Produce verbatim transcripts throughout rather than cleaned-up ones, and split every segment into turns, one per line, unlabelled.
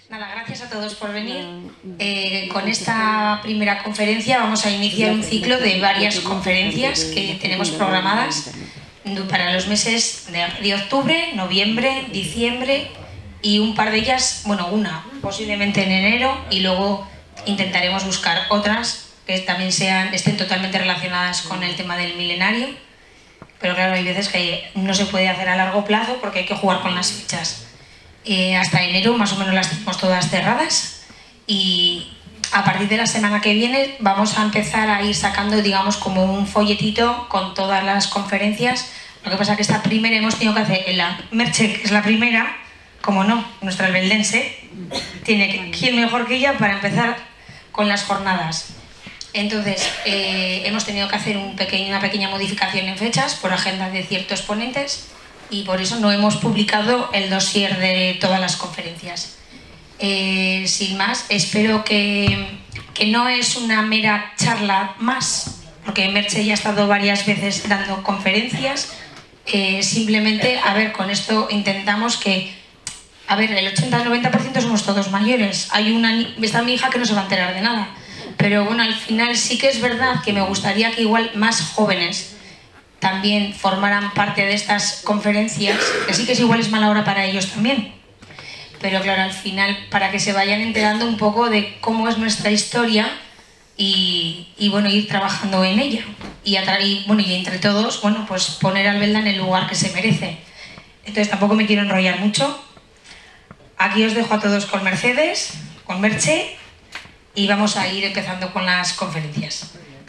Nada, gracias a todos por venir. Eh, con esta primera conferencia vamos a iniciar un ciclo de varias conferencias que tenemos programadas para los meses de, de octubre, noviembre, diciembre y un par de ellas, bueno, una posiblemente en enero, y luego intentaremos buscar otras que también sean, estén totalmente relacionadas con el tema del milenario, pero claro, hay veces que no se puede hacer a largo plazo porque hay que jugar con las fechas. Eh, hasta enero más o menos las tenemos todas cerradas y a partir de la semana que viene vamos a empezar a ir sacando, digamos, como un folletito con todas las conferencias. Lo que pasa es que esta primera hemos tenido que hacer en la Merche, que es la primera, como no, nuestra albeldense, tiene que, ¿quién mejor que ella para empezar con las jornadas? Entonces, eh, hemos tenido que hacer un pequeño, una pequeña modificación en fechas por agenda de ciertos ponentes y por eso no hemos publicado el dossier de todas las conferencias. Eh, sin más, espero que, que no es una mera charla más, porque Merche ya ha estado varias veces dando conferencias. Eh, simplemente, a ver, con esto intentamos que, a ver, el ochenta al noventa por ciento somos todos mayores. Hay una, está mi hija que no se va a enterar de nada. Pero bueno, al final sí que es verdad que me gustaría que igual más jóvenes también formaran parte de estas conferencias, que sí que es igual es mala hora para ellos también. Pero claro, al final, para que se vayan enterando un poco de cómo es nuestra historia y, y bueno, ir trabajando en ella. Y, y, bueno, y entre todos, bueno, pues poner a Albelda en el lugar que se merece. Entonces tampoco me quiero enrollar mucho. Aquí os dejo a todos con Mercedes, con Merche, y vamos a ir empezando con las conferencias.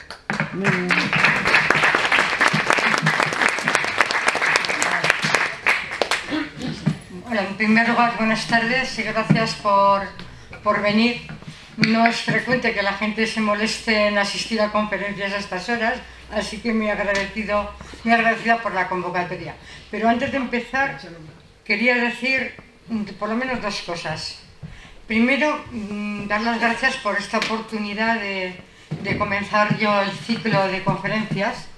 Bueno, en primer lugar, buenas tardes y gracias por, por venir. No es frecuente que la gente se moleste en asistir a conferencias a estas horas, así que muy, agradecido, muy agradecida por la convocatoria. Pero antes de empezar, quería decir por lo menos dos cosas. Primero, dar las gracias por esta oportunidad de, de comenzar yo el ciclo de conferencias.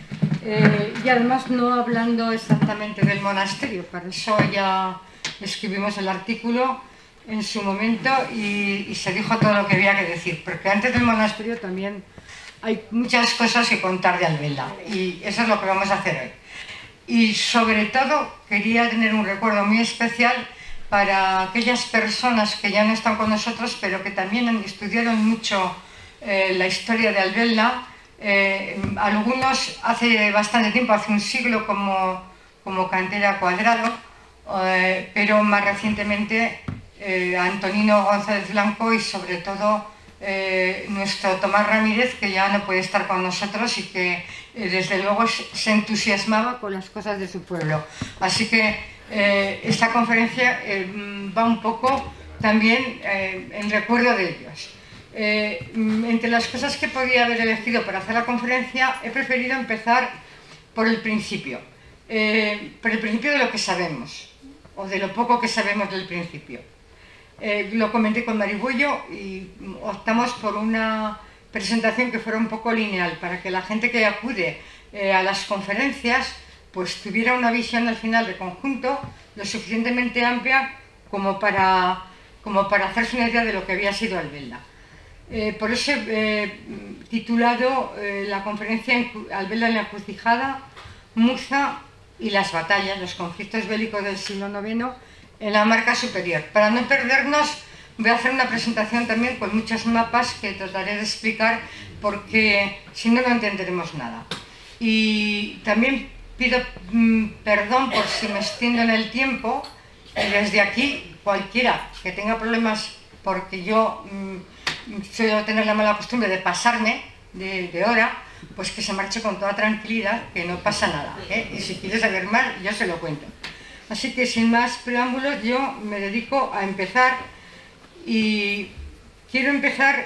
Eh, y además no hablando exactamente del monasterio, para eso ya escribimos el artículo en su momento y, y se dijo todo lo que había que decir, porque antes del monasterio también hay muchas cosas que contar de Albelda y eso es lo que vamos a hacer hoy. Y sobre todo quería tener un recuerdo muy especial para aquellas personas que ya no están con nosotros, pero que también estudiaron mucho eh, la historia de Albelda. Eh, algunos hace bastante tiempo, hace un siglo como, como Cantera Cuadrado, eh, pero más recientemente eh, Antonino González Blanco y sobre todo eh, nuestro Tomás Ramírez, que ya no puede estar con nosotros y que eh, desde luego se entusiasmaba con las cosas de su pueblo. Así que eh, esta conferencia eh, va un poco también eh, en recuerdo de ellos. Eh, entre las cosas que podía haber elegido para hacer la conferencia, he preferido empezar por el principio, eh, por el principio de lo que sabemos, o de lo poco que sabemos del principio. Eh, lo comenté con Marigüello y optamos por una presentación que fuera un poco lineal, para que la gente que acude eh, a las conferencias pues tuviera una visión al final de conjunto lo suficientemente amplia como para, como para hacerse una idea de lo que había sido Albelda. Eh, por eso he eh, titulado eh, la conferencia Albelda en la encrucijada, Muza y las batallas, los conflictos bélicos del siglo noveno en la marca superior. Para no perdernos, voy a hacer una presentación también con muchos mapas que trataré de explicar porque si no, no entenderemos nada. Y también pido mm, perdón por si me extiendo en el tiempo, y desde aquí cualquiera que tenga problemas porque yo mm, suelo tener la mala costumbre de pasarme de, de hora, pues que se marche con toda tranquilidad, que no pasa nada, ¿eh? Y si quiere saber más, yo se lo cuento. Así que sin más preámbulos, yo me dedico a empezar y quiero empezar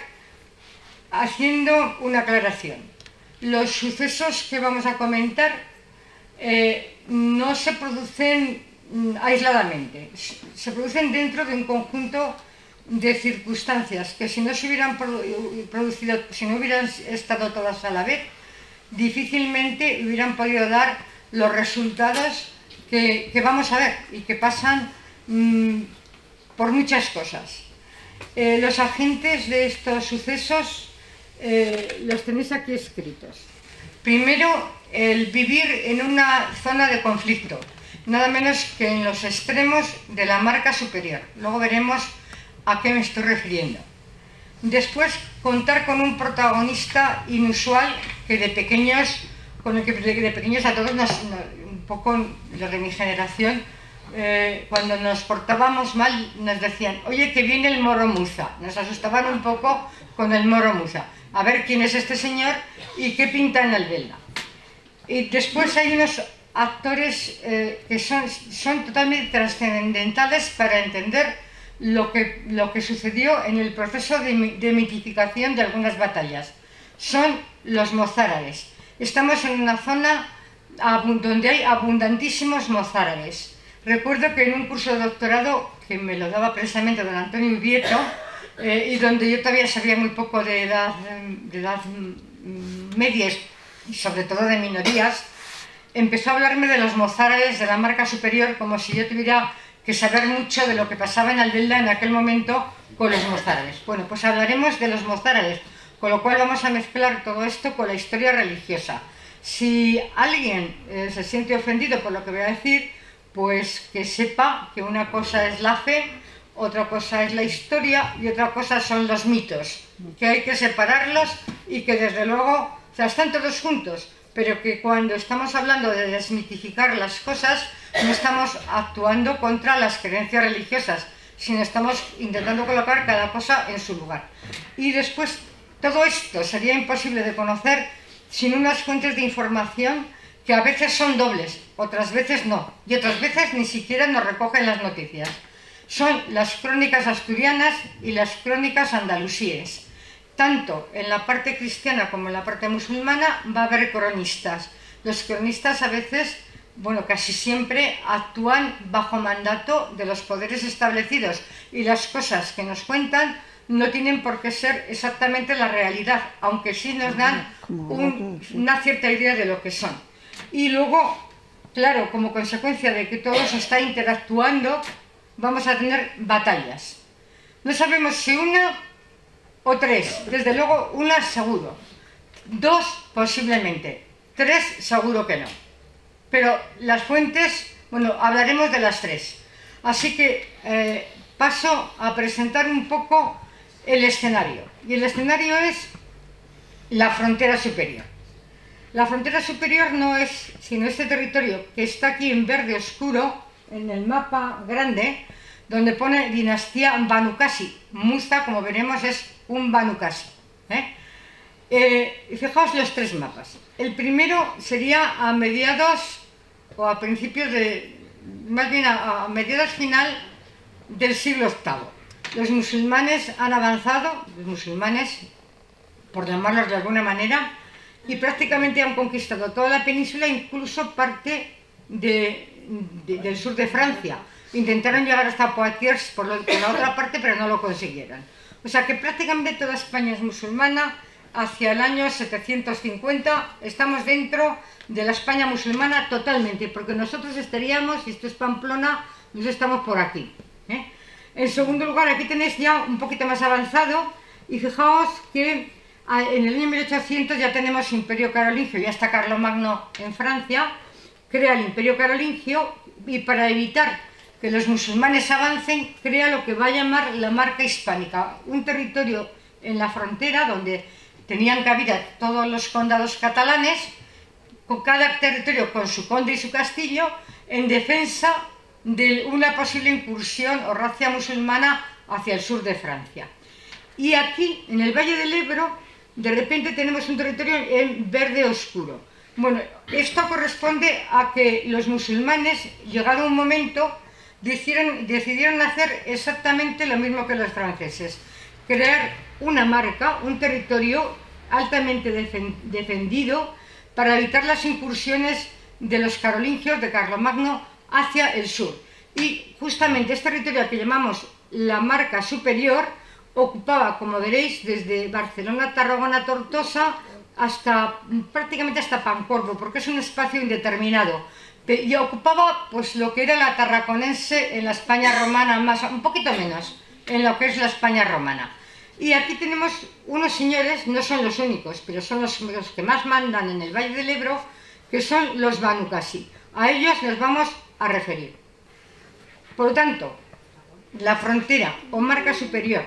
haciendo una aclaración. Los sucesos que vamos a comentar eh, no se producen aisladamente, se producen dentro de un conjunto de circunstancias que si no se hubieran producido, si no hubieran estado todas a la vez, difícilmente hubieran podido dar los resultados que, que vamos a ver y que pasan mmm, por muchas cosas. Eh, los agentes de estos sucesos eh, los tenéis aquí escritos. Primero, el vivir en una zona de conflicto, nada menos que en los extremos de la marca superior. Luego veremos a qué me estoy refiriendo. Después, contar con un protagonista inusual que de pequeños, con el que de pequeños a todos nos, un poco los de mi generación, eh, cuando nos portábamos mal nos decían: oye, que viene el Moro Muza. Nos asustaban un poco con el Moro Muza. A ver quién es este señor y qué pinta en Albelda. Y después hay unos actores eh, que son, son totalmente trascendentales para entender lo que, lo que sucedió en el proceso de, de mitificación de algunas batallas. Son los mozárabes. Estamos en una zona donde hay abundantísimos mozárabes. Recuerdo que en un curso de doctorado, que me lo daba precisamente don Antonio Ubieto, eh, y donde yo todavía sabía muy poco de edad, de edad media, y sobre todo de minorías, empezó a hablarme de los mozárabes de la marca superior, como si yo tuviera que saber mucho de lo que pasaba en Albelda en aquel momento con los mozárabes. Bueno, pues hablaremos de los mozárabes, con lo cual vamos a mezclar todo esto con la historia religiosa. Si alguien eh, se siente ofendido por lo que voy a decir, pues que sepa que una cosa es la fe, otra cosa es la historia y otra cosa son los mitos, que hay que separarlos y que desde luego, o sea, están todos juntos, pero que cuando estamos hablando de desmitificar las cosas, no estamos actuando contra las creencias religiosas, sino estamos intentando colocar cada cosa en su lugar. Y después, todo esto sería imposible de conocer sin unas fuentes de información que a veces son dobles, otras veces no, y otras veces ni siquiera nos recogen las noticias. Son las crónicas asturianas y las crónicas andalusíes. Tanto en la parte cristiana como en la parte musulmana va a haber cronistas. Los cronistas a veces, bueno, casi siempre actúan bajo mandato de los poderes establecidos y las cosas que nos cuentan no tienen por qué ser exactamente la realidad, aunque sí nos dan un, una cierta idea de lo que son. Y luego, claro, como consecuencia de que todo se está interactuando, vamos a tener batallas. No sabemos si una o tres, desde luego una seguro, dos posiblemente, tres seguro que no. Pero las fuentes, bueno, hablaremos de las tres. Así que eh, paso a presentar un poco el escenario. Y el escenario es la frontera superior. La frontera superior no es sino este territorio que está aquí en verde oscuro, en el mapa grande, donde pone dinastía Banu Qasi. Muza, como veremos, es un Banu Qasi. ¿eh? Eh, fijaos los tres mapas. El primero sería a mediados o a principios de, más bien a, a mediados final del siglo octavo. Los musulmanes han avanzado, los musulmanes, por llamarlos de alguna manera, y prácticamente han conquistado toda la península, incluso parte de, de, del sur de Francia. Intentaron llegar hasta Poitiers por, lo, por la otra parte, pero no lo consiguieron. O sea que prácticamente toda España es musulmana. Hacia el año setecientos cincuenta estamos dentro de la España musulmana totalmente, porque nosotros estaríamos, si esto es Pamplona, nosotros estamos por aquí. ¿eh? En segundo lugar, aquí tenéis ya un poquito más avanzado, y fijaos que en el año mil ochocientos ya tenemos Imperio Carolingio, ya está Carlomagno en Francia, crea el Imperio Carolingio, y para evitar que los musulmanes avancen, crea lo que va a llamar la Marca Hispánica, un territorio en la frontera donde tenían cabida todos los condados catalanes, con cada territorio con su conde y su castillo, en defensa de una posible incursión o racia musulmana hacia el sur de Francia. Y aquí, en el Valle del Ebro, de repente tenemos un territorio en verde oscuro. Bueno, esto corresponde a que los musulmanes, llegado un momento, decidieron, decidieron hacer exactamente lo mismo que los franceses. Crear una marca, un territorio altamente defendido para evitar las incursiones de los carolingios de Carlomagno hacia el sur. Y justamente este territorio que llamamos la Marca Superior ocupaba, como veréis, desde Barcelona, Tarragona, Tortosa, hasta prácticamente hasta Pancorbo, porque es un espacio indeterminado. Y ocupaba pues lo que era la tarraconense en la España romana, más, un poquito menos, en lo que es la España romana. Y aquí tenemos unos señores, no son los únicos, pero son los, los que más mandan en el Valle del Ebro, que son los Banu Qasi. A ellos nos vamos a referir. Por lo tanto, la frontera o marca superior,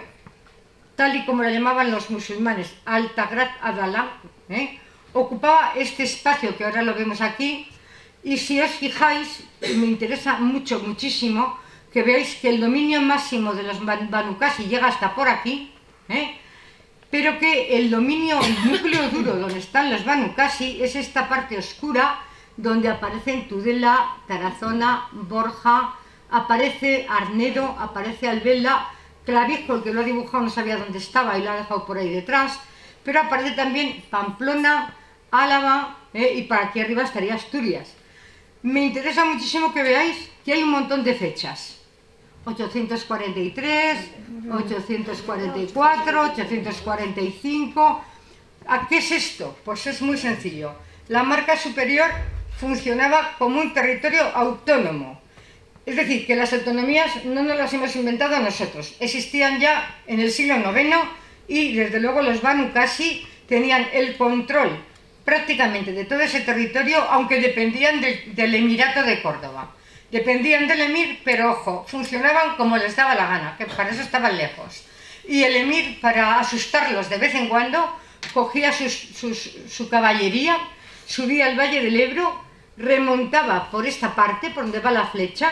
tal y como la llamaban los musulmanes, Al-Tagrat Adalá, ¿eh? ocupaba este espacio que ahora lo vemos aquí, y si os fijáis, me interesa mucho, muchísimo, que veáis que el dominio máximo de los Banu Qasi llega hasta por aquí, ¿eh? pero que el dominio, el núcleo duro donde están los Banu Qasi es esta parte oscura donde aparecen Tudela, Tarazona, Borja, aparece Arnedo, aparece Albelda. Clavijo, el que lo ha dibujado, no sabía dónde estaba y lo ha dejado por ahí detrás, pero aparece también Pamplona, Álava, ¿eh? y para aquí arriba estaría Asturias. Me interesa muchísimo que veáis que hay un montón de fechas. ochocientos cuarenta y tres, ochocientos cuarenta y cuatro, ochocientos cuarenta y cinco... ¿A qué es esto? Pues es muy sencillo. La marca superior funcionaba como un territorio autónomo. Es decir, que las autonomías no nos las hemos inventado nosotros. Existían ya en el siglo noveno y desde luego los Banu Qasi tenían el control prácticamente de todo ese territorio, aunque dependían de, del Emirato de Córdoba. Dependían del emir, pero ojo, funcionaban como les daba la gana, que para eso estaban lejos. Y el emir, para asustarlos de vez en cuando, cogía sus, sus, su caballería, subía al Valle del Ebro, remontaba por esta parte, por donde va la flecha,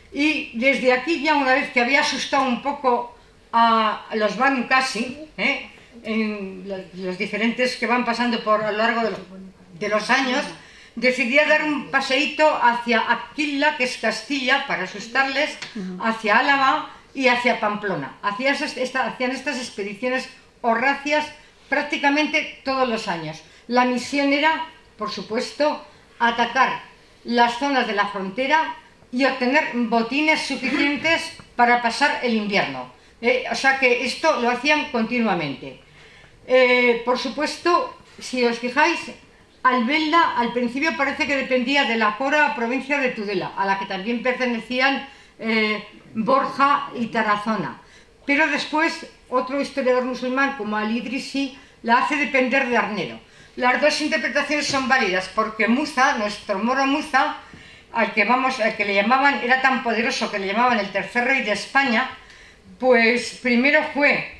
y desde aquí ya una vez que había asustado un poco a los Banu Qasi, ¿eh? en los, los diferentes que van pasando por a lo largo de los, de los años, decidía dar un paseíto hacia Aquila, que es Castilla, para asustarles, hacia Álava y hacia Pamplona. Hacían esta, hacían estas expediciones horracias prácticamente todos los años. La misión era, por supuesto, atacar las zonas de la frontera y obtener botines suficientes para pasar el invierno. Eh, o sea que esto lo hacían continuamente. Eh, por supuesto, si os fijáis, Albelda al principio parece que dependía de la Cora provincia de Tudela, a la que también pertenecían eh, Borja y Tarazona. Pero después otro historiador musulmán como Al-Idrisi la hace depender de Arnedo. Las dos interpretaciones son válidas porque Muza, nuestro moro Muza, al que, vamos, al que le llamaban, era tan poderoso que le llamaban el tercer rey de España, pues primero fue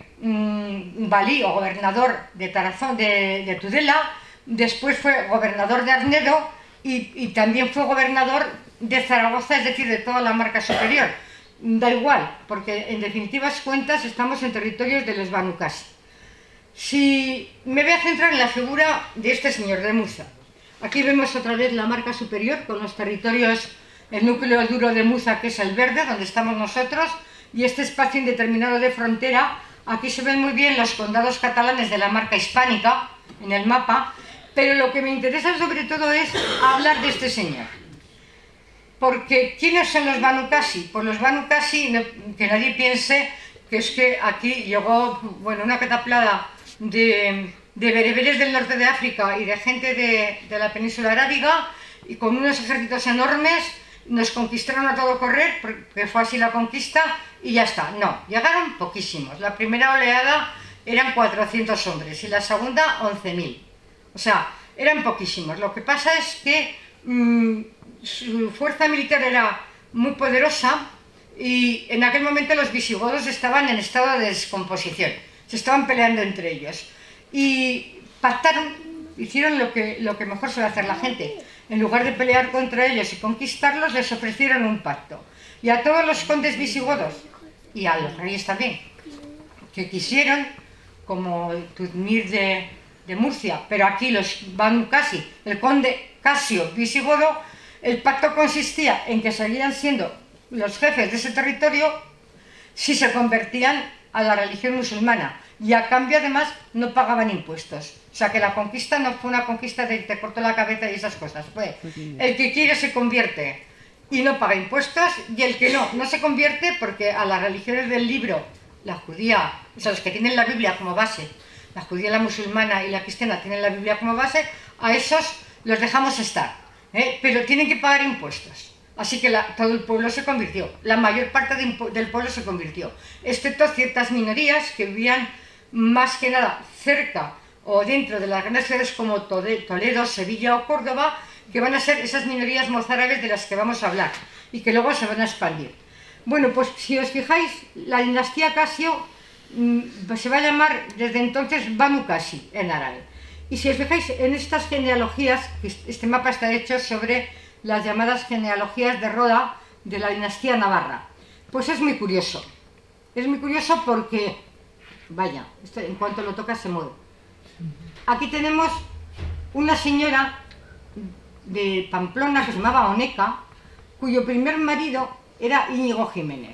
mmm, valí o gobernador de, Tarazón, de, de Tudela, después fue gobernador de Arnedo y, y también fue gobernador de Zaragoza, es decir, de toda la marca superior. Da igual, porque en definitivas cuentas estamos en territorios de los Banu Qasi. Si me voy a centrar en la figura de este señor, de Muza. Aquí vemos otra vez la marca superior con los territorios, el núcleo duro de Muza, que es el verde, donde estamos nosotros, y este espacio indeterminado de frontera. Aquí se ven muy bien los condados catalanes de la marca hispánica en el mapa, pero lo que me interesa sobre todo es hablar de este señor. Porque, ¿quiénes son los Banu Qasi? Pues los Banu Qasi, no, que nadie piense que es que aquí llegó, bueno, una cataplada de, de bereberes del norte de África y de gente de, de la península arábiga, y con unos ejércitos enormes nos conquistaron a todo correr, porque fue así la conquista, y ya está. No, llegaron poquísimos. La primera oleada eran cuatrocientos hombres y la segunda once mil. O sea, eran poquísimos. Lo que pasa es que mmm, su fuerza militar era muy poderosa y en aquel momento los visigodos estaban en estado de descomposición. Se estaban peleando entre ellos. Y pactaron, hicieron lo que, lo que mejor suele hacer la gente. En lugar de pelear contra ellos y conquistarlos, les ofrecieron un pacto. Y a todos los condes visigodos, y a los reyes también, que quisieron, como Tudmir de, de Murcia, pero aquí los Banu Qasi, el conde Casio visigodo, el pacto consistía en que seguían siendo los jefes de ese territorio si se convertían a la religión musulmana, y a cambio además no pagaban impuestos. O sea que la conquista no fue una conquista de te corto la cabeza y esas cosas, fue el que quiere se convierte y no paga impuestos, y el que no, no se convierte, porque a las religiones del libro, la judía, o sea, los que tienen la Biblia como base, la judía, la musulmana y la cristiana tienen la Biblia como base, a esos los dejamos estar, ¿eh? Pero tienen que pagar impuestos. Así que la, todo el pueblo se convirtió, la mayor parte de, del pueblo se convirtió, excepto ciertas minorías que vivían más que nada cerca o dentro de las grandes ciudades como Toledo, Sevilla o Córdoba, que van a ser esas minorías mozárabes de las que vamos a hablar y que luego se van a expandir. Bueno, pues si os fijáis, la dinastía Casio mmm, se va a llamar desde entonces Banu Qasi en árabe. Y si os fijáis en estas genealogías, este mapa está hecho sobre las llamadas genealogías de Roda de la dinastía Navarra. Pues es muy curioso. Es muy curioso porque, vaya, esto en cuanto lo toca se mueve. Aquí tenemos una señora de Pamplona que se llamaba Oneca, cuyo primer marido era Íñigo Jiménez,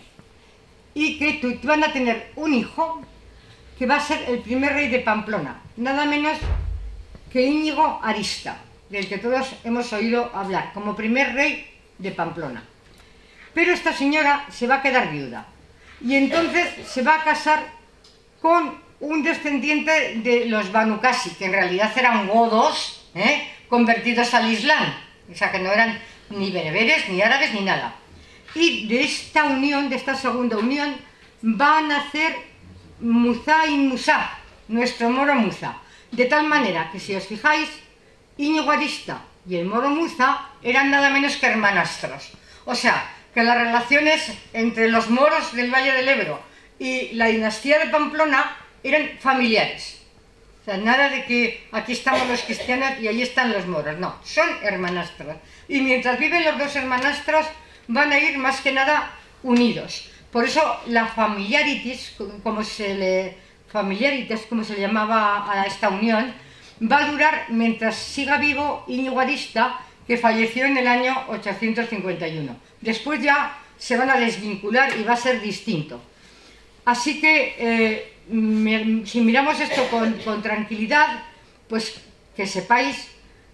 y que van a tener un hijo que va a ser el primer rey de Pamplona, nada menos que Íñigo Arista, del que todos hemos oído hablar, como primer rey de Pamplona. Pero esta señora se va a quedar viuda, y entonces se va a casar con un descendiente de los Banu Qasi, que en realidad eran godos, ¿eh? convertidos al Islam, o sea que no eran ni bereberes, ni árabes, ni nada. Y de esta unión, de esta segunda unión, va a nacer Musa y Musa, nuestro moro Musa. De tal manera que si os fijáis, Íñigo Arista y el moro Musa eran nada menos que hermanastros. O sea, que las relaciones entre los moros del Valle del Ebro y la dinastía de Pamplona eran familiares. O sea, nada de que aquí estamos los cristianos y ahí están los moros. No, son hermanastros. Y mientras viven los dos hermanastros, van a ir más que nada unidos. Por eso la familiaritis, como se le, familiaritas, como se llamaba a esta unión, va a durar mientras siga vivo Íñigo Arista, que falleció en el año ochocientos cincuenta y uno. Después ya se van a desvincular y va a ser distinto. Así que, eh, me, si miramos esto con, con tranquilidad, pues que sepáis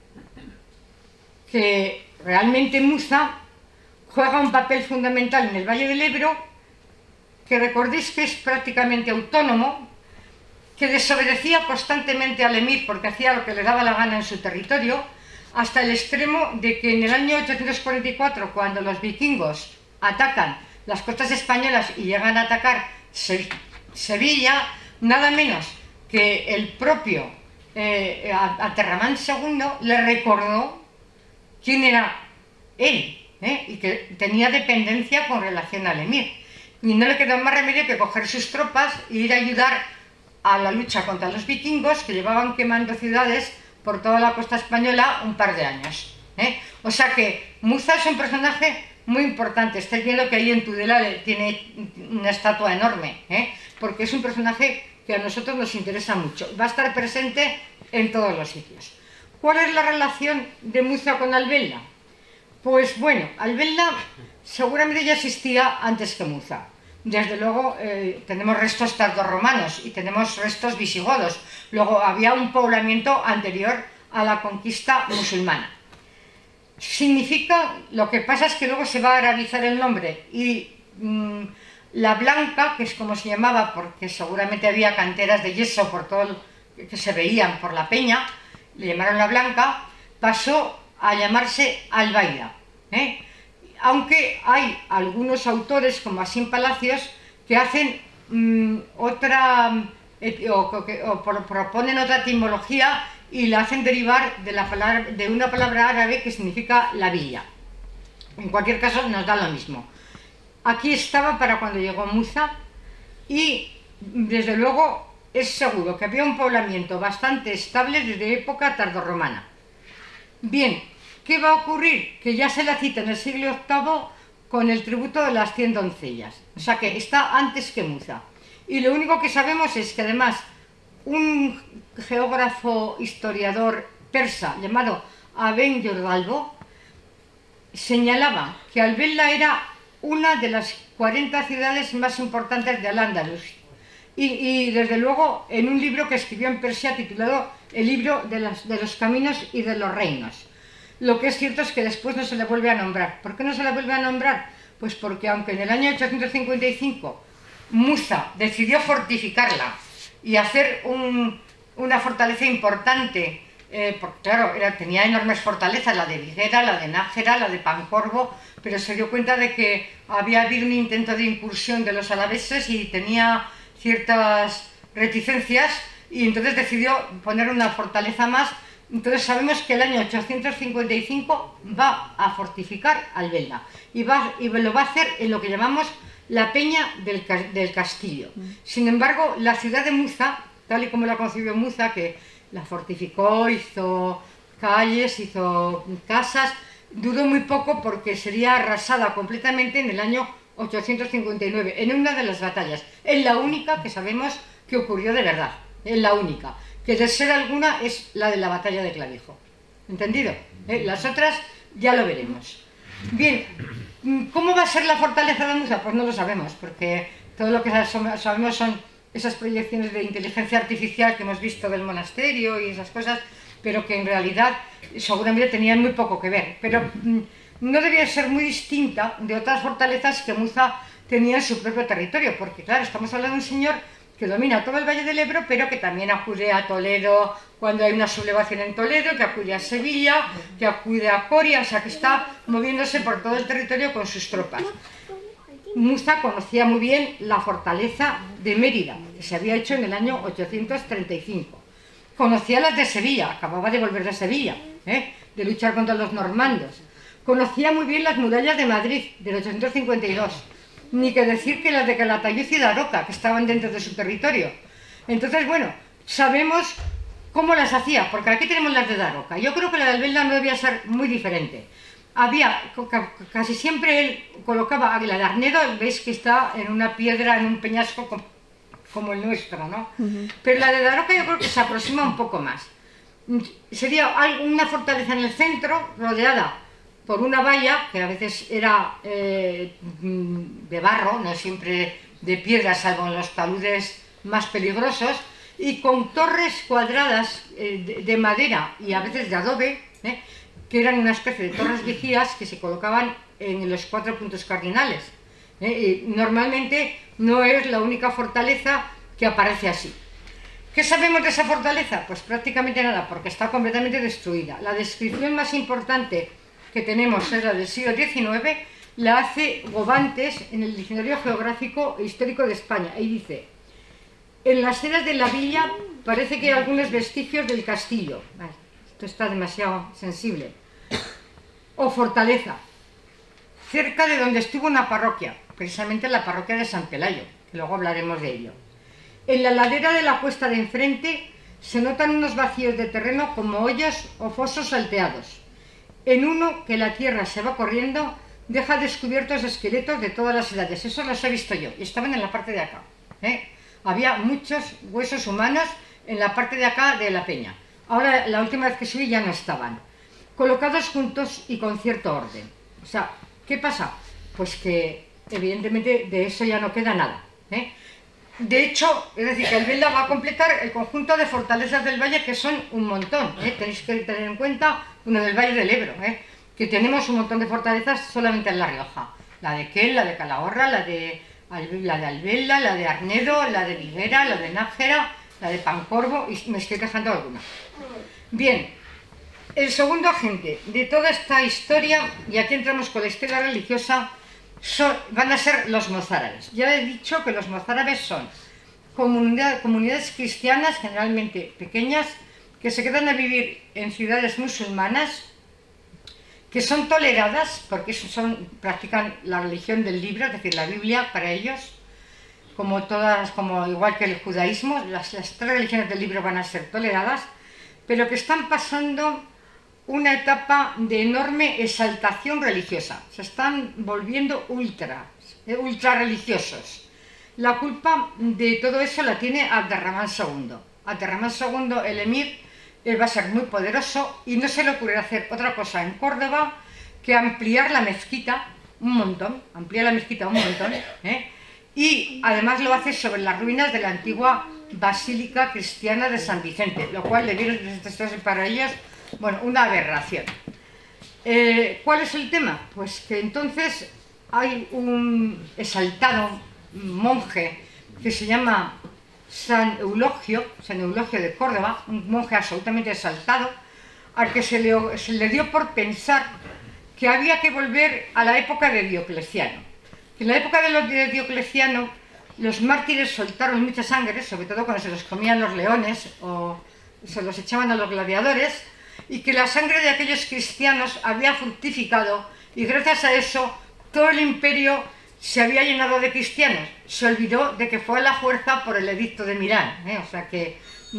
que realmente Musa juega un papel fundamental en el Valle del Ebro, que recordéis que es prácticamente autónomo, que desobedecía constantemente al emir porque hacía lo que le daba la gana en su territorio, hasta el extremo de que en el año ochocientos cuarenta y cuatro, cuando los vikingos atacan las costas españolas y llegan a atacar Sevilla, nada menos que el propio eh, Abderramán segundo le recordó quién era él, ¿eh? y que tenía dependencia con relación al emir. Y no le quedó más remedio que coger sus tropas e ir a ayudar a la lucha contra los vikingos, que llevaban quemando ciudades por toda la costa española un par de años. ¿eh? O sea que Musa es un personaje muy importante. Estáis viendo que ahí en Tudela tiene una estatua enorme, ¿eh? porque es un personaje que a nosotros nos interesa mucho. Va a estar presente en todos los sitios. ¿Cuál es la relación de Musa con Albella? Pues bueno, Albella seguramente ya existía antes que Musa. Desde luego eh, tenemos restos tardorromanos y tenemos restos visigodos. Luego había un poblamiento anterior a la conquista musulmana. Significa, lo que pasa es que luego se va a arabizar el nombre y mmm, la Blanca, que es como se llamaba porque seguramente había canteras de yeso por todo el, que se veían por la peña, le llamaron la Blanca, pasó a llamarse Albaida. ¿eh? Aunque hay algunos autores como Asín Palacios que hacen mmm, otra eh, o, o, o proponen otra etimología y la hacen derivar de, la palabra, de una palabra árabe que significa la villa. En cualquier caso nos da lo mismo. Aquí estaba para cuando llegó Musa y desde luego es seguro que había un poblamiento bastante estable desde época tardorromana. Bien, ¿qué va a ocurrir? Que ya se la cita en el siglo octavo con el tributo de las cien doncellas. O sea que está antes que Musa. Y lo único que sabemos es que además un geógrafo historiador persa llamado Aben Yordalbo señalaba que Albella era una de las cuarenta ciudades más importantes de Al-Ándalus. Y, y desde luego en un libro que escribió en Persia titulado El libro de, las, de los caminos y de los reinos. Lo que es cierto es que después no se le vuelve a nombrar. ¿Por qué no se le vuelve a nombrar? Pues porque aunque en el año ochocientos cincuenta y cinco Musa decidió fortificarla y hacer un, una fortaleza importante eh, porque claro, era, tenía enormes fortalezas, la de Viguera, la de Nájera, la de Pancorbo, pero se dio cuenta de que había habido un intento de incursión de los alaveses y tenía ciertas reticencias, y entonces decidió poner una fortaleza más. Entonces sabemos que el año ochocientos cincuenta y cinco va a fortificar Albelda y, va, y lo va a hacer en lo que llamamos la Peña del, del Castillo. Sin embargo, la ciudad de Muza, tal y como la concibió Muza, que la fortificó, hizo calles, hizo casas, duró muy poco porque sería arrasada completamente en el año ochocientos cincuenta y nueve, en una de las batallas. Es la única que sabemos que ocurrió de verdad, es la única. Que de ser alguna es la de la batalla de Clavijo. ¿Entendido? ¿Eh? Las otras ya lo veremos. Bien, ¿cómo va a ser la fortaleza de Muza? Pues no lo sabemos, porque todo lo que sabemos son esas proyecciones de inteligencia artificial que hemos visto del monasterio y esas cosas, pero que en realidad seguramente tenían muy poco que ver. Pero no debía ser muy distinta de otras fortalezas que Muza tenía en su propio territorio, porque claro, estamos hablando de un señor que domina todo el Valle del Ebro, pero que también acude a Toledo cuando hay una sublevación en Toledo, que acude a Sevilla, que acude a Coria, o sea que está moviéndose por todo el territorio con sus tropas. Muza conocía muy bien la fortaleza de Mérida, que se había hecho en el año ochocientos treinta y cinco. Conocía las de Sevilla, acababa de volver de Sevilla, ¿eh? de luchar contra los normandos. Conocía muy bien las murallas de Madrid, del ochocientos cincuenta y dos. Ni que decir que las de Calatayud y Daroca, que estaban dentro de su territorio. Entonces, bueno, sabemos cómo las hacía, porque aquí tenemos las de Daroca. Yo creo que la de Albelda no debía ser muy diferente. Había, casi siempre él colocaba la de Arnedo, veis que está en una piedra, en un peñasco como, como el nuestro, ¿no? Uh-huh. Pero la de Daroca yo creo que se aproxima un poco más. Sería una fortaleza en el centro, rodeada por una valla, que a veces era eh, de barro, no siempre de piedra, salvo en los taludes más peligrosos, y con torres cuadradas eh, de, de madera y a veces de adobe, eh, que eran una especie de torres vigías que se colocaban en los cuatro puntos cardinales. Eh, y normalmente no es la única fortaleza que aparece así. ¿Qué sabemos de esa fortaleza? Pues prácticamente nada, porque está completamente destruida. La descripción más importante que tenemos es la del siglo diecinueve, la hace Gobantes en el Diccionario Geográfico e Histórico de España, y dice: en las ceras de la villa parece que hay algunos vestigios del castillo. Esto está demasiado sensible. O fortaleza, cerca de donde estuvo una parroquia, precisamente la parroquia de San Pelayo, que luego hablaremos de ello. En la ladera de la cuesta de enfrente se notan unos vacíos de terreno como hoyos o fosos salteados. En uno, que la tierra se va corriendo, deja descubiertos esqueletos de todas las edades. Eso los he visto yo, y estaban en la parte de acá. ¿eh? Había muchos huesos humanos en la parte de acá de la peña. Ahora, la última vez que subí ya no estaban. Colocados juntos y con cierto orden. O sea, ¿qué pasa? Pues que, evidentemente, de eso ya no queda nada. ¿eh? De hecho, es decir, que Albelda va a completar el conjunto de fortalezas del valle, que son un montón. ¿eh? Tenéis que tener en cuenta uno del Valle del Ebro, ¿eh? que tenemos un montón de fortalezas solamente en La Rioja. La de Quel, la de Calahorra, la de, la de Albelda, la de Arnedo, la de Viguera, la de Nájera, la de Pancorbo, y me estoy dejando alguna. Bien, el segundo agente de toda esta historia, y aquí entramos con la historia religiosa, son, van a ser los mozárabes. Ya he dicho que los mozárabes son comunidad, comunidades cristianas, generalmente pequeñas, que se quedan a vivir en ciudades musulmanas, que son toleradas porque son, practican la religión del libro, es decir, la Biblia para ellos, como todas, como igual que el judaísmo, las, las tres religiones del libro van a ser toleradas, pero que están pasando una etapa de enorme exaltación religiosa. Se están volviendo ultra, ultra religiosos. La culpa de todo eso la tiene Abderramán segundo. Abderramán segundo, el emir, él va a ser muy poderoso y no se le ocurrirá hacer otra cosa en Córdoba que ampliar la mezquita un montón, ampliar la mezquita un montón, ¿eh? y además lo hace sobre las ruinas de la antigua Basílica Cristiana de San Vicente, lo cual debió ser para ellos, bueno, una aberración. Eh, ¿Cuál es el tema? Pues que entonces hay un exaltado monje que se llama San Eulogio, San Eulogio de Córdoba, un monje absolutamente exaltado, al que se le, se le dio por pensar que había que volver a la época de Diocleciano. En la época de Diocleciano, los mártires soltaron mucha sangre, sobre todo cuando se los comían los leones o se los echaban a los gladiadores, y que la sangre de aquellos cristianos había fructificado, y gracias a eso todo el imperio se había llenado de cristianos. Se olvidó de que fue a la fuerza por el edicto de Milán, ¿eh? O sea que,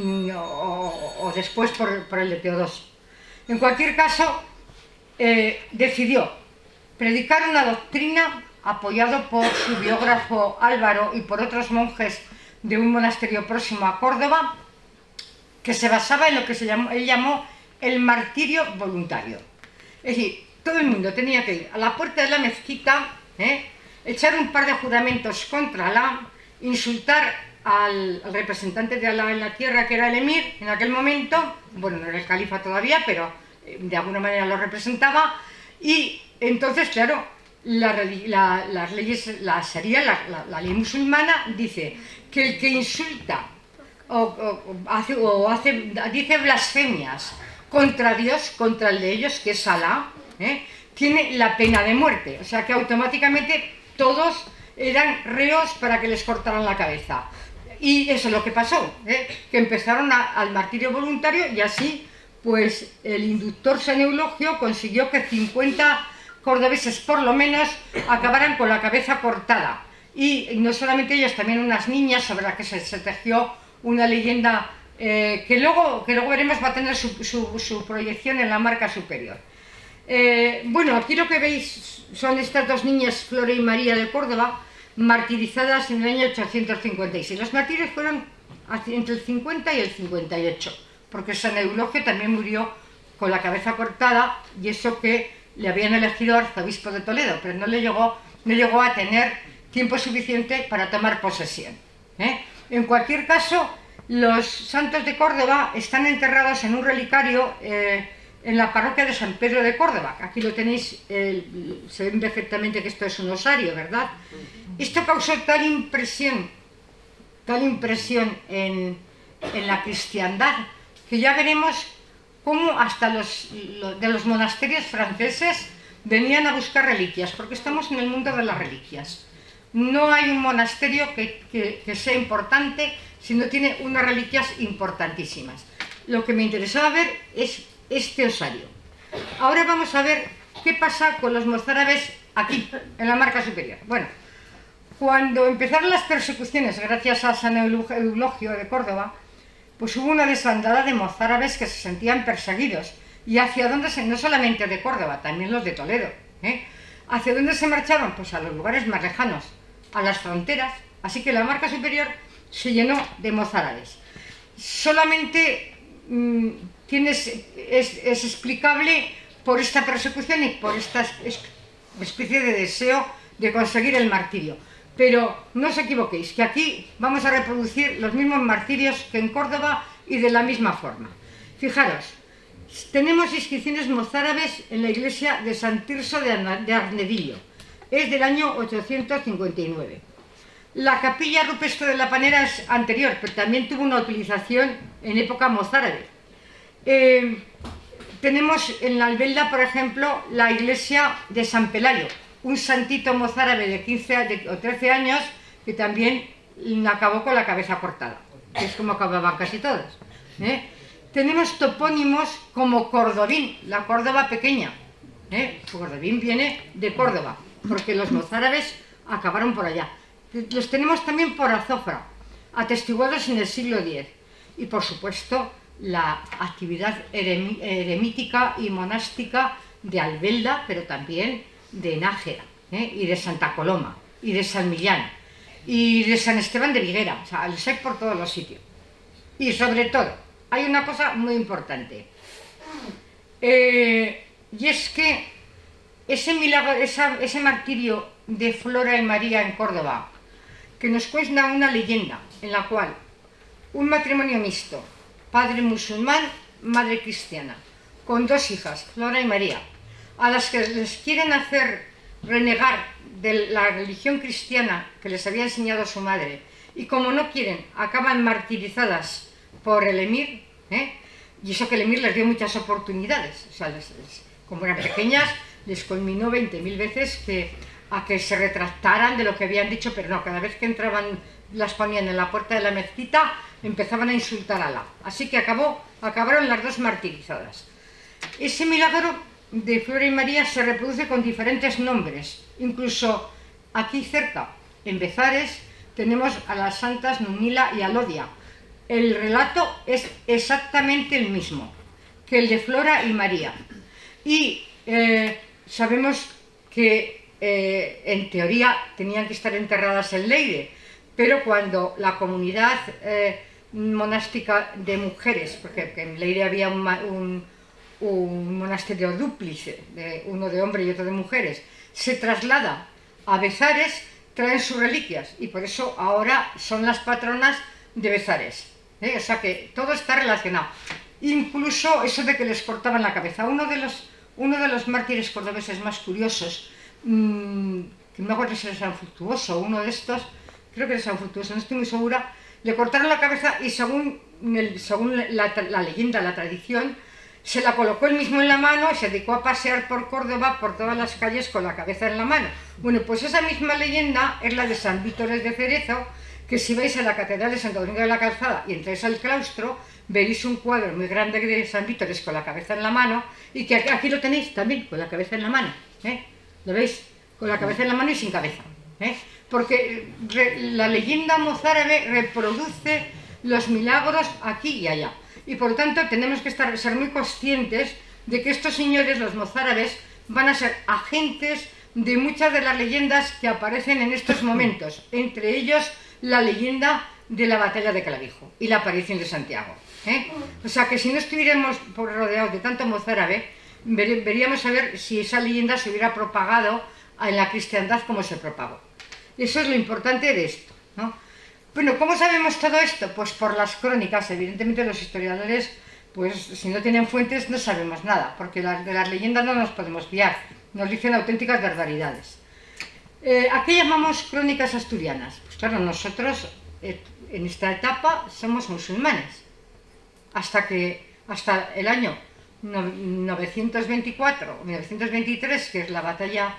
o, o después por, por el de Teodosio. En cualquier caso, eh, decidió predicar una doctrina apoyado por su biógrafo Álvaro y por otros monjes de un monasterio próximo a Córdoba, que se basaba en lo que se llamó, él llamó el martirio voluntario. Es decir, todo el mundo tenía que ir a la puerta de la mezquita, ¿eh? echar un par de juramentos contra Alá, insultar al, al representante de Alá en la tierra, que era el emir en aquel momento, bueno, no era el califa todavía, pero eh, de alguna manera lo representaba, y entonces, claro, La, la, las leyes, la sharia, la, la, la ley musulmana dice que el que insulta o, o, o, hace, o hace, dice blasfemias contra Dios, contra el de ellos, que es Alá, ¿eh? tiene la pena de muerte. O sea que automáticamente todos eran reos para que les cortaran la cabeza. Y eso es lo que pasó, ¿eh? que empezaron a, al martirio voluntario, y así pues el inductor San Eulogio consiguió que cincuenta cordobeses por lo menos acabaran con la cabeza cortada, y no solamente ellos, también unas niñas sobre las que se, se tejió una leyenda eh, que, luego, que luego veremos va a tener su, su, su proyección en la marca superior. Eh, bueno, aquí lo que veis son estas dos niñas, Flora y María de Córdoba, martirizadas en el año ochocientos cincuenta y seis. Los martirios fueron entre el cincuenta y el cincuenta y ocho, porque San Eulogio también murió con la cabeza cortada, y eso que le habían elegido arzobispo de Toledo, pero no le llegó, no llegó a tener tiempo suficiente para tomar posesión, ¿eh? En cualquier caso, los santos de Córdoba están enterrados en un relicario eh, en la parroquia de San Pedro de Córdoba. Aquí lo tenéis, eh, se ven perfectamente que esto es un osario, ¿verdad? Esto causó tal impresión, tal impresión en, en la cristiandad, que ya veremos cómo hasta los, de los monasterios franceses venían a buscar reliquias, porque estamos en el mundo de las reliquias. No hay un monasterio que, que, que sea importante si no tiene unas reliquias importantísimas. Lo que me interesaba ver es este osario. Ahora vamos a ver qué pasa con los mozárabes aquí, en la marca superior. Bueno, cuando empezaron las persecuciones gracias a San Eulogio de Córdoba, pues hubo una desbandada de mozárabes que se sentían perseguidos. ¿Y hacia dónde se...? No solamente de Córdoba, también los de Toledo, ¿eh? ¿Hacia dónde se marcharon? Pues a los lugares más lejanos, a las fronteras. Así que la marca superior se llenó de mozárabes. Solamente mmm, tienes, es, es explicable por esta persecución y por esta especie de deseo de conseguir el martirio. Pero no os equivoquéis, que aquí vamos a reproducir los mismos martirios que en Córdoba y de la misma forma. Fijaros, tenemos inscripciones mozárabes en la iglesia de San Tirso de Arnedillo. Es del año ochocientos cincuenta y nueve. La capilla rupestre de la Panera es anterior, pero también tuvo una utilización en época mozárabe. Eh, tenemos en la Albelda, por ejemplo, la iglesia de San Pelayo, un santito mozárabe de quince o trece años que también acabó con la cabeza cortada, que es como acababan casi todos, ¿eh? Tenemos topónimos como Cordobín, la Córdoba pequeña, ¿eh? Cordobín viene de Córdoba, porque los mozárabes acabaron por allá. Los tenemos también por Azofra, atestiguados en el siglo diez. Y por supuesto la actividad eremítica y monástica de Albelda, pero también de Nájera, ¿eh? y de Santa Coloma, y de San Millán, y de San Esteban de Viguera. O sea, los hay por todos los sitios. Y sobre todo, hay una cosa muy importante, eh, y es que ese milagro, esa, ese martirio de Flora y María en Córdoba, que nos cuenta una leyenda en la cual un matrimonio mixto, padre musulmán, madre cristiana, con dos hijas, Flora y María, a las que les quieren hacer renegar de la religión cristiana que les había enseñado su madre, y como no quieren, acaban martirizadas por el emir, ¿eh? Y eso que el emir les dio muchas oportunidades, o sea, les, les, como eran pequeñas, les conminó veinte mil veces que, a que se retractaran de lo que habían dicho, pero no, cada vez que entraban, las ponían en la puerta de la mezquita, empezaban a insultar a Alá. Así que acabó, acabaron las dos martirizadas. Ese milagro de Flora y María se reproduce con diferentes nombres, incluso aquí cerca, en Bezares, tenemos a las santas Numila y Alodia. El relato es exactamente el mismo que el de Flora y María. Y eh, sabemos que eh, en teoría tenían que estar enterradas en Leyre, pero cuando la comunidad eh, monástica de mujeres, porque en Leyre había un, un, un monasterio dúplice, de, uno de hombres y otro de mujeres, se traslada a Bezares, traen sus reliquias y por eso ahora son las patronas de Bezares. ¿Eh? O sea que todo está relacionado. Incluso eso de que les cortaban la cabeza. Uno de los, uno de los mártires cordobeses más curiosos, mmm, que no me acuerdo si era San Fructuoso, uno de estos, creo que era San Fructuoso, no estoy muy segura, le cortaron la cabeza y según, el, según la, la leyenda, la tradición, se la colocó él mismo en la mano y se dedicó a pasear por Córdoba, por todas las calles con la cabeza en la mano. Bueno, pues esa misma leyenda es la de San Vítores de Cerezo, que si vais a la Catedral de Santo Domingo de la Calzada y entráis al claustro, veréis un cuadro muy grande de San Vítores con la cabeza en la mano, y que aquí, aquí lo tenéis también, con la cabeza en la mano, ¿eh? ¿Lo veis? Con la cabeza en la mano y sin cabeza, ¿eh? Porque re, la leyenda mozárabe reproduce los milagros aquí y allá, y por lo tanto tenemos que estar, ser muy conscientes de que estos señores, los mozárabes, van a ser agentes de muchas de las leyendas que aparecen en estos momentos, entre ellos la leyenda de la batalla de Clavijo y la aparición de Santiago, ¿eh? O sea que si no estuviéramos rodeados de tanto mozárabe, ver, veríamos a ver si esa leyenda se hubiera propagado en la cristiandad como se propagó. Eso es lo importante de esto, ¿no? Bueno, ¿cómo sabemos todo esto? Pues por las crónicas. Evidentemente los historiadores, pues si no tienen fuentes no sabemos nada, porque las, de las leyendas no nos podemos fiar, nos dicen auténticas barbaridades. Eh, ¿A qué llamamos crónicas asturianas? Pues claro, nosotros eh, en esta etapa somos musulmanes, hasta que hasta el año novecientos veinticuatro o novecientos veintitrés, que es la batalla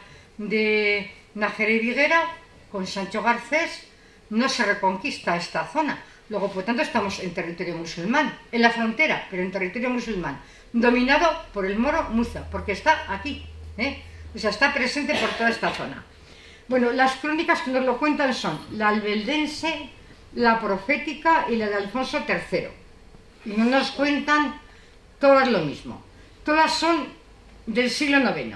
de Nájera y Viguera, con Sancho Garcés, no se reconquista esta zona. Luego, por tanto, estamos en territorio musulmán, en la frontera, pero en territorio musulmán, dominado por el moro Muza, porque está aquí, ¿eh? O sea, está presente por toda esta zona. Bueno, las crónicas que nos lo cuentan son la albeldense, la profética y la de Alfonso tercero. Y no nos cuentan todas lo mismo. Todas son del siglo noveno.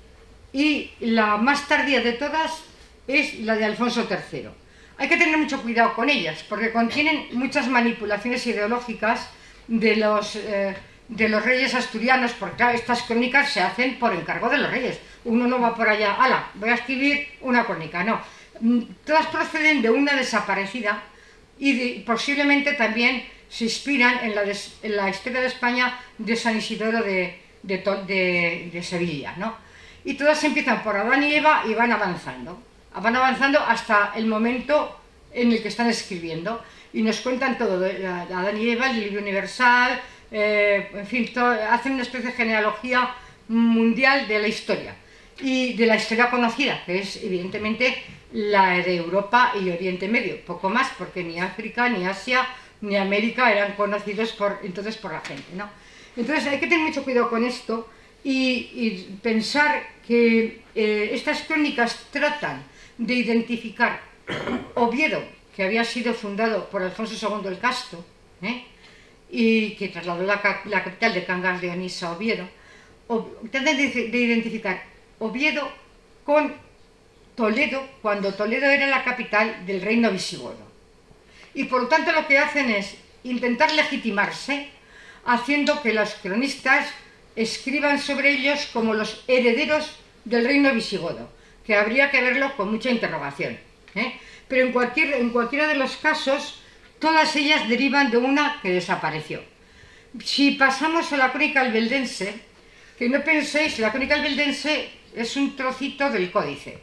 Y la más tardía de todas es la de Alfonso tercero. Hay que tener mucho cuidado con ellas, porque contienen muchas manipulaciones ideológicas de los, eh, de los reyes asturianos, porque claro, estas crónicas se hacen por encargo de los reyes. Uno no va por allá, ala, voy a escribir una crónica, no. Todas proceden de una desaparecida y de, posiblemente también se inspiran en la, de, en la historia de España de San Isidoro de, de, de, de Sevilla, ¿no? Y todas empiezan por Adán y Eva y van avanzando. Van avanzando hasta el momento en el que están escribiendo y nos cuentan todo, de Adán y Eva, el libro universal, eh, en fin, todo, hacen una especie de genealogía mundial de la historia y de la historia conocida, que es evidentemente la de Europa y Oriente Medio, poco más, porque ni África, ni Asia, ni América eran conocidos por, entonces por la gente, ¿no? Entonces hay que tener mucho cuidado con esto y, y pensar que eh, estas crónicas tratan de identificar Oviedo, que había sido fundado por Alfonso segundo el Casto, ¿eh? y que trasladó la, la capital de Cangas de Onís a Oviedo, o, tratan de, de identificar Oviedo con Toledo, cuando Toledo era la capital del reino visigodo. Y por lo tanto lo que hacen es intentar legitimarse, haciendo que los cronistas escriban sobre ellos como los herederos del reino visigodo, que habría que verlo con mucha interrogación, ¿eh? Pero en, cualquier, en cualquiera de los casos, todas ellas derivan de una que desapareció. Si pasamos a la crónica albeldense, que no penséis, la crónica albeldense es un trocito del códice,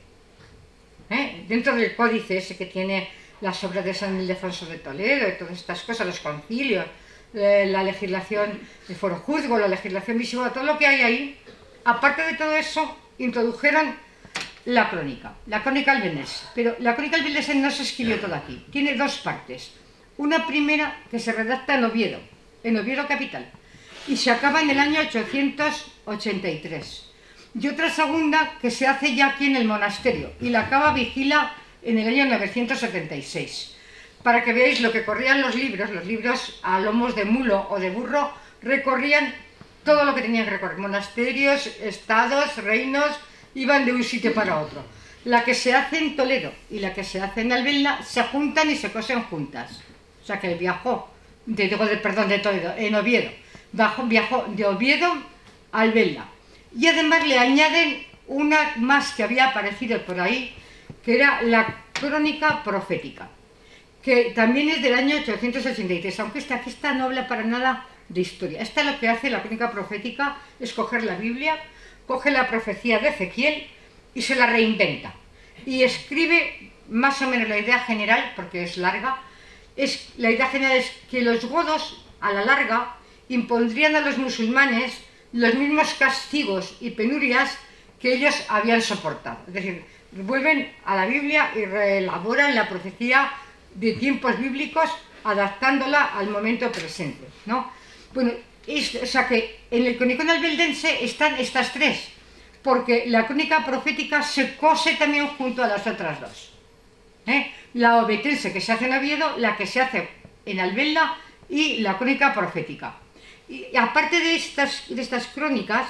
¿eh? Dentro del códice ese que tiene las obras de San Ildefonso de Toledo y todas estas cosas, los concilios, eh, la legislación de forojuzgo, la legislación visigoda, todo lo que hay ahí, aparte de todo eso, introdujeron la crónica, la crónica albenense. Pero la crónica albenense no se escribió toda aquí, tiene dos partes. Una primera que se redacta en Oviedo, en Oviedo capital, y se acaba en el año ochocientos ochenta y tres. Y otra segunda que se hace ya aquí en el monasterio, y la acaba Vigila en el año novecientos setenta y seis. Para que veáis lo que corrían los libros, los libros a lomos de mulo o de burro, recorrían todo lo que tenían que recorrer, monasterios, estados, reinos, iban de un sitio para otro. La que se hace en Toledo y la que se hace en Albelda se juntan y se cosen juntas. O sea que viajó, de, de, perdón, de Toledo, en Oviedo, viajó, viajó de Oviedo a Albelda. Y además le añaden una más que había aparecido por ahí, que era la crónica profética, que también es del año ochocientos ochenta y tres, aunque esta, aquí esta no habla para nada de historia. Esta lo que hace la crónica profética es coger la Biblia, coge la profecía de Ezequiel y se la reinventa. Y escribe más o menos la idea general, porque es larga, es, la idea general es que los godos, a la larga, impondrían a los musulmanes los mismos castigos y penurias que ellos habían soportado. Es decir, vuelven a la Biblia y reelaboran la profecía de tiempos bíblicos adaptándola al momento presente, ¿no? Bueno, es, o sea que en el cronicón albeldense están estas tres, porque la crónica profética se cose también junto a las otras dos, ¿eh? La ovetense que se hace en Oviedo, la que se hace en Albelda y la crónica profética. Y aparte de estas, de estas crónicas,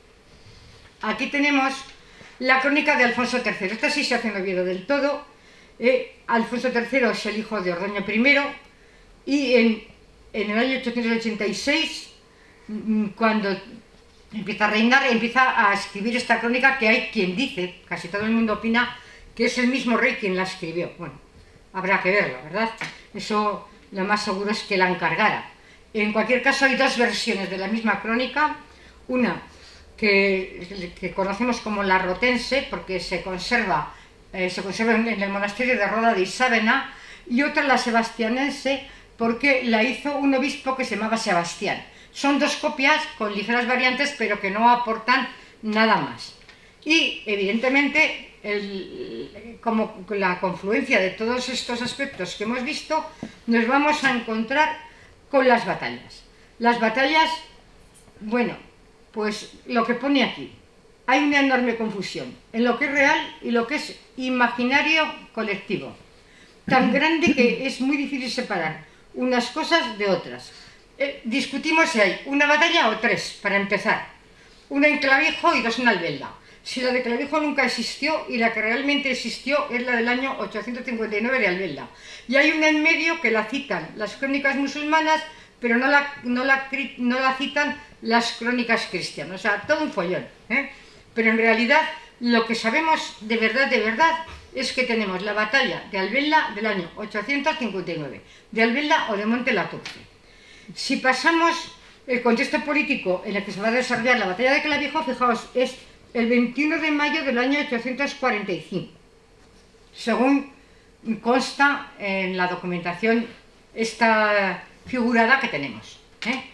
aquí tenemos la crónica de Alfonso tercero. Esta sí se hace en Oviedo del todo. Eh, Alfonso tercero es el hijo de Ordoño primero y en, en el año ochocientos ochenta y seis, cuando empieza a reinar, empieza a escribir esta crónica que hay quien dice, casi todo el mundo opina, que es el mismo rey quien la escribió. Bueno, habrá que verlo, ¿verdad? Eso lo más seguro es que la encargara. En cualquier caso hay dos versiones de la misma crónica, una que, que conocemos como la rotense, porque se conserva, eh, se conserva en el monasterio de Roda de Isábena, y otra la sebastianense, porque la hizo un obispo que se llamaba Sebastián. Son dos copias con ligeras variantes, pero que no aportan nada más. Y, evidentemente, el, como la confluencia de todos estos aspectos que hemos visto, nos vamos a encontrar con las batallas. Las batallas, bueno, pues lo que pone aquí, hay una enorme confusión en lo que es real y lo que es imaginario colectivo, tan grande que es muy difícil separar unas cosas de otras. Eh, discutimos si hay una batalla o tres, para empezar, una en Clavijo y dos en Albelda. Si la de Clavijo nunca existió y la que realmente existió es la del año ochocientos cincuenta y nueve de Albelda. Y hay una en medio que la citan las crónicas musulmanas, pero no la, no la, no la citan las crónicas cristianas. O sea, todo un follón, ¿eh? Pero en realidad lo que sabemos de verdad, de verdad, es que tenemos la batalla de Albelda del año ochocientos cincuenta y nueve, de Albelda o de Monte Laturce. Si pasamos el contexto político en el que se va a desarrollar la batalla de Clavijo, fijaos, es el veintiuno de mayo del año ochocientos cuarenta y cinco, según consta en la documentación esta figurada que tenemos, ¿eh?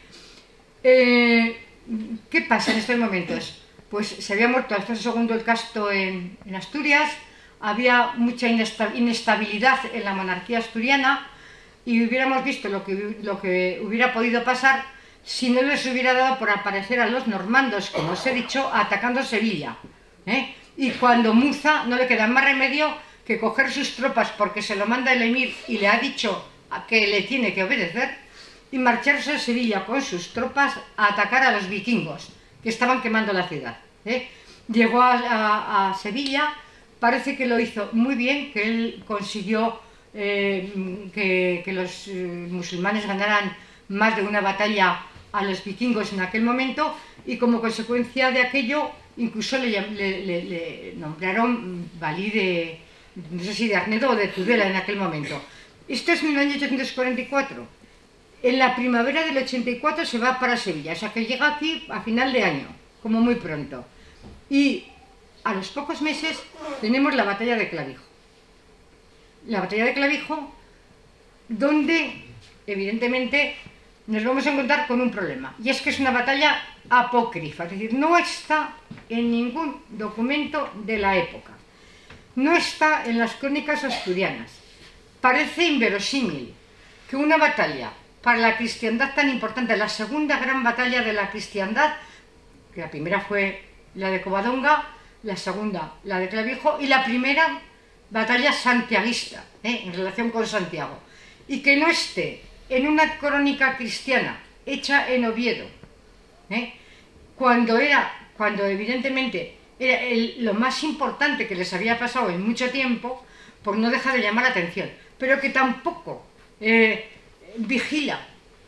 Eh, ¿Qué pasa en estos momentos? Pues se había muerto Alfonso segundo el Casto en, en Asturias, había mucha inestabilidad en la monarquía asturiana y hubiéramos visto lo que, lo que hubiera podido pasar si no les hubiera dado por aparecer a los normandos, como os he dicho, atacando Sevilla, ¿eh? Y cuando Muza no le queda más remedio que coger sus tropas porque se lo manda el emir y le ha dicho que le tiene que obedecer, y marcharse a Sevilla con sus tropas a atacar a los vikingos que estaban quemando la ciudad, ¿eh? Llegó a, a, a Sevilla, parece que lo hizo muy bien, que él consiguió eh, que, que los eh, musulmanes ganaran más de una batalla a los vikingos en aquel momento, y como consecuencia de aquello incluso le, le, le, le nombraron valí de, no sé si de Arnedo o de Tudela en aquel momento. Esto es en el año ochocientos cuarenta y cuatro. En la primavera del ochenta y cuatro se va para Sevilla, o sea que llega aquí a final de año, como muy pronto. Y a los pocos meses tenemos la batalla de Clavijo. La batalla de Clavijo, donde evidentemente nos vamos a encontrar con un problema, y es que es una batalla apócrifa, es decir, no está en ningún documento de la época, no está en las crónicas asturianas. Parece inverosímil que una batalla para la cristiandad tan importante, la segunda gran batalla de la cristiandad, que la primera fue la de Covadonga, la segunda la de Clavijo, y la primera batalla santiaguista, ¿eh? en relación con Santiago, y que no esté en una crónica cristiana hecha en Oviedo, ¿eh? cuando era, cuando evidentemente era el, lo más importante que les había pasado en mucho tiempo, pues no deja de llamar la atención, pero que tampoco eh, vigila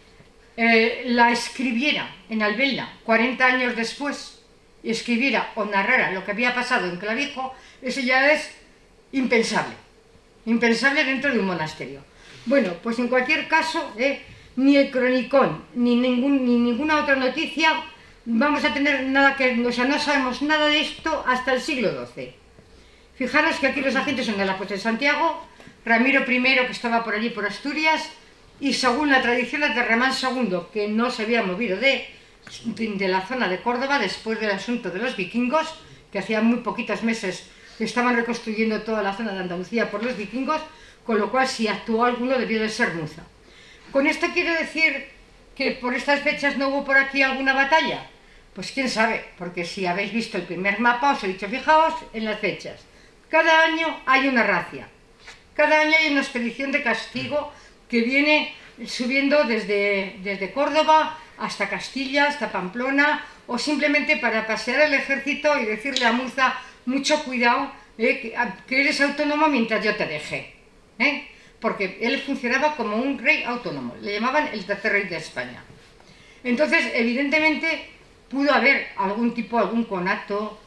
eh, la escribiera en Albelda cuarenta años después, y escribiera o narrara lo que había pasado en Clavijo, eso ya es impensable, impensable dentro de un monasterio. Bueno, pues en cualquier caso, eh, ni el cronicón, ni, ningún, ni ninguna otra noticia vamos a tener nada que... O sea, no sabemos nada de esto hasta el siglo doce. Fijaros que aquí los agentes son el apóstol de Santiago, Ramiro primero, que estaba por allí por Asturias, y según la tradición de Ramán segundo, que no se había movido de, de la zona de Córdoba después del asunto de los vikingos, que hacía muy poquitos meses que estaban reconstruyendo toda la zona de Andalucía por los vikingos, con lo cual si actuó alguno debió de ser Muza. ¿Con esto quiero decir que por estas fechas no hubo por aquí alguna batalla? Pues quién sabe, porque si habéis visto el primer mapa os he dicho, fijaos en las fechas. Cada año hay una racia, cada año hay una expedición de castigo que viene subiendo desde, desde Córdoba hasta Castilla, hasta Pamplona, o simplemente para pasear el ejército y decirle a Muza, mucho cuidado, eh, que, que eres autónomo mientras yo te deje. ¿Eh? Porque él funcionaba como un rey autónomo, le llamaban el tercer rey de España. Entonces, evidentemente, pudo haber algún tipo, algún conato,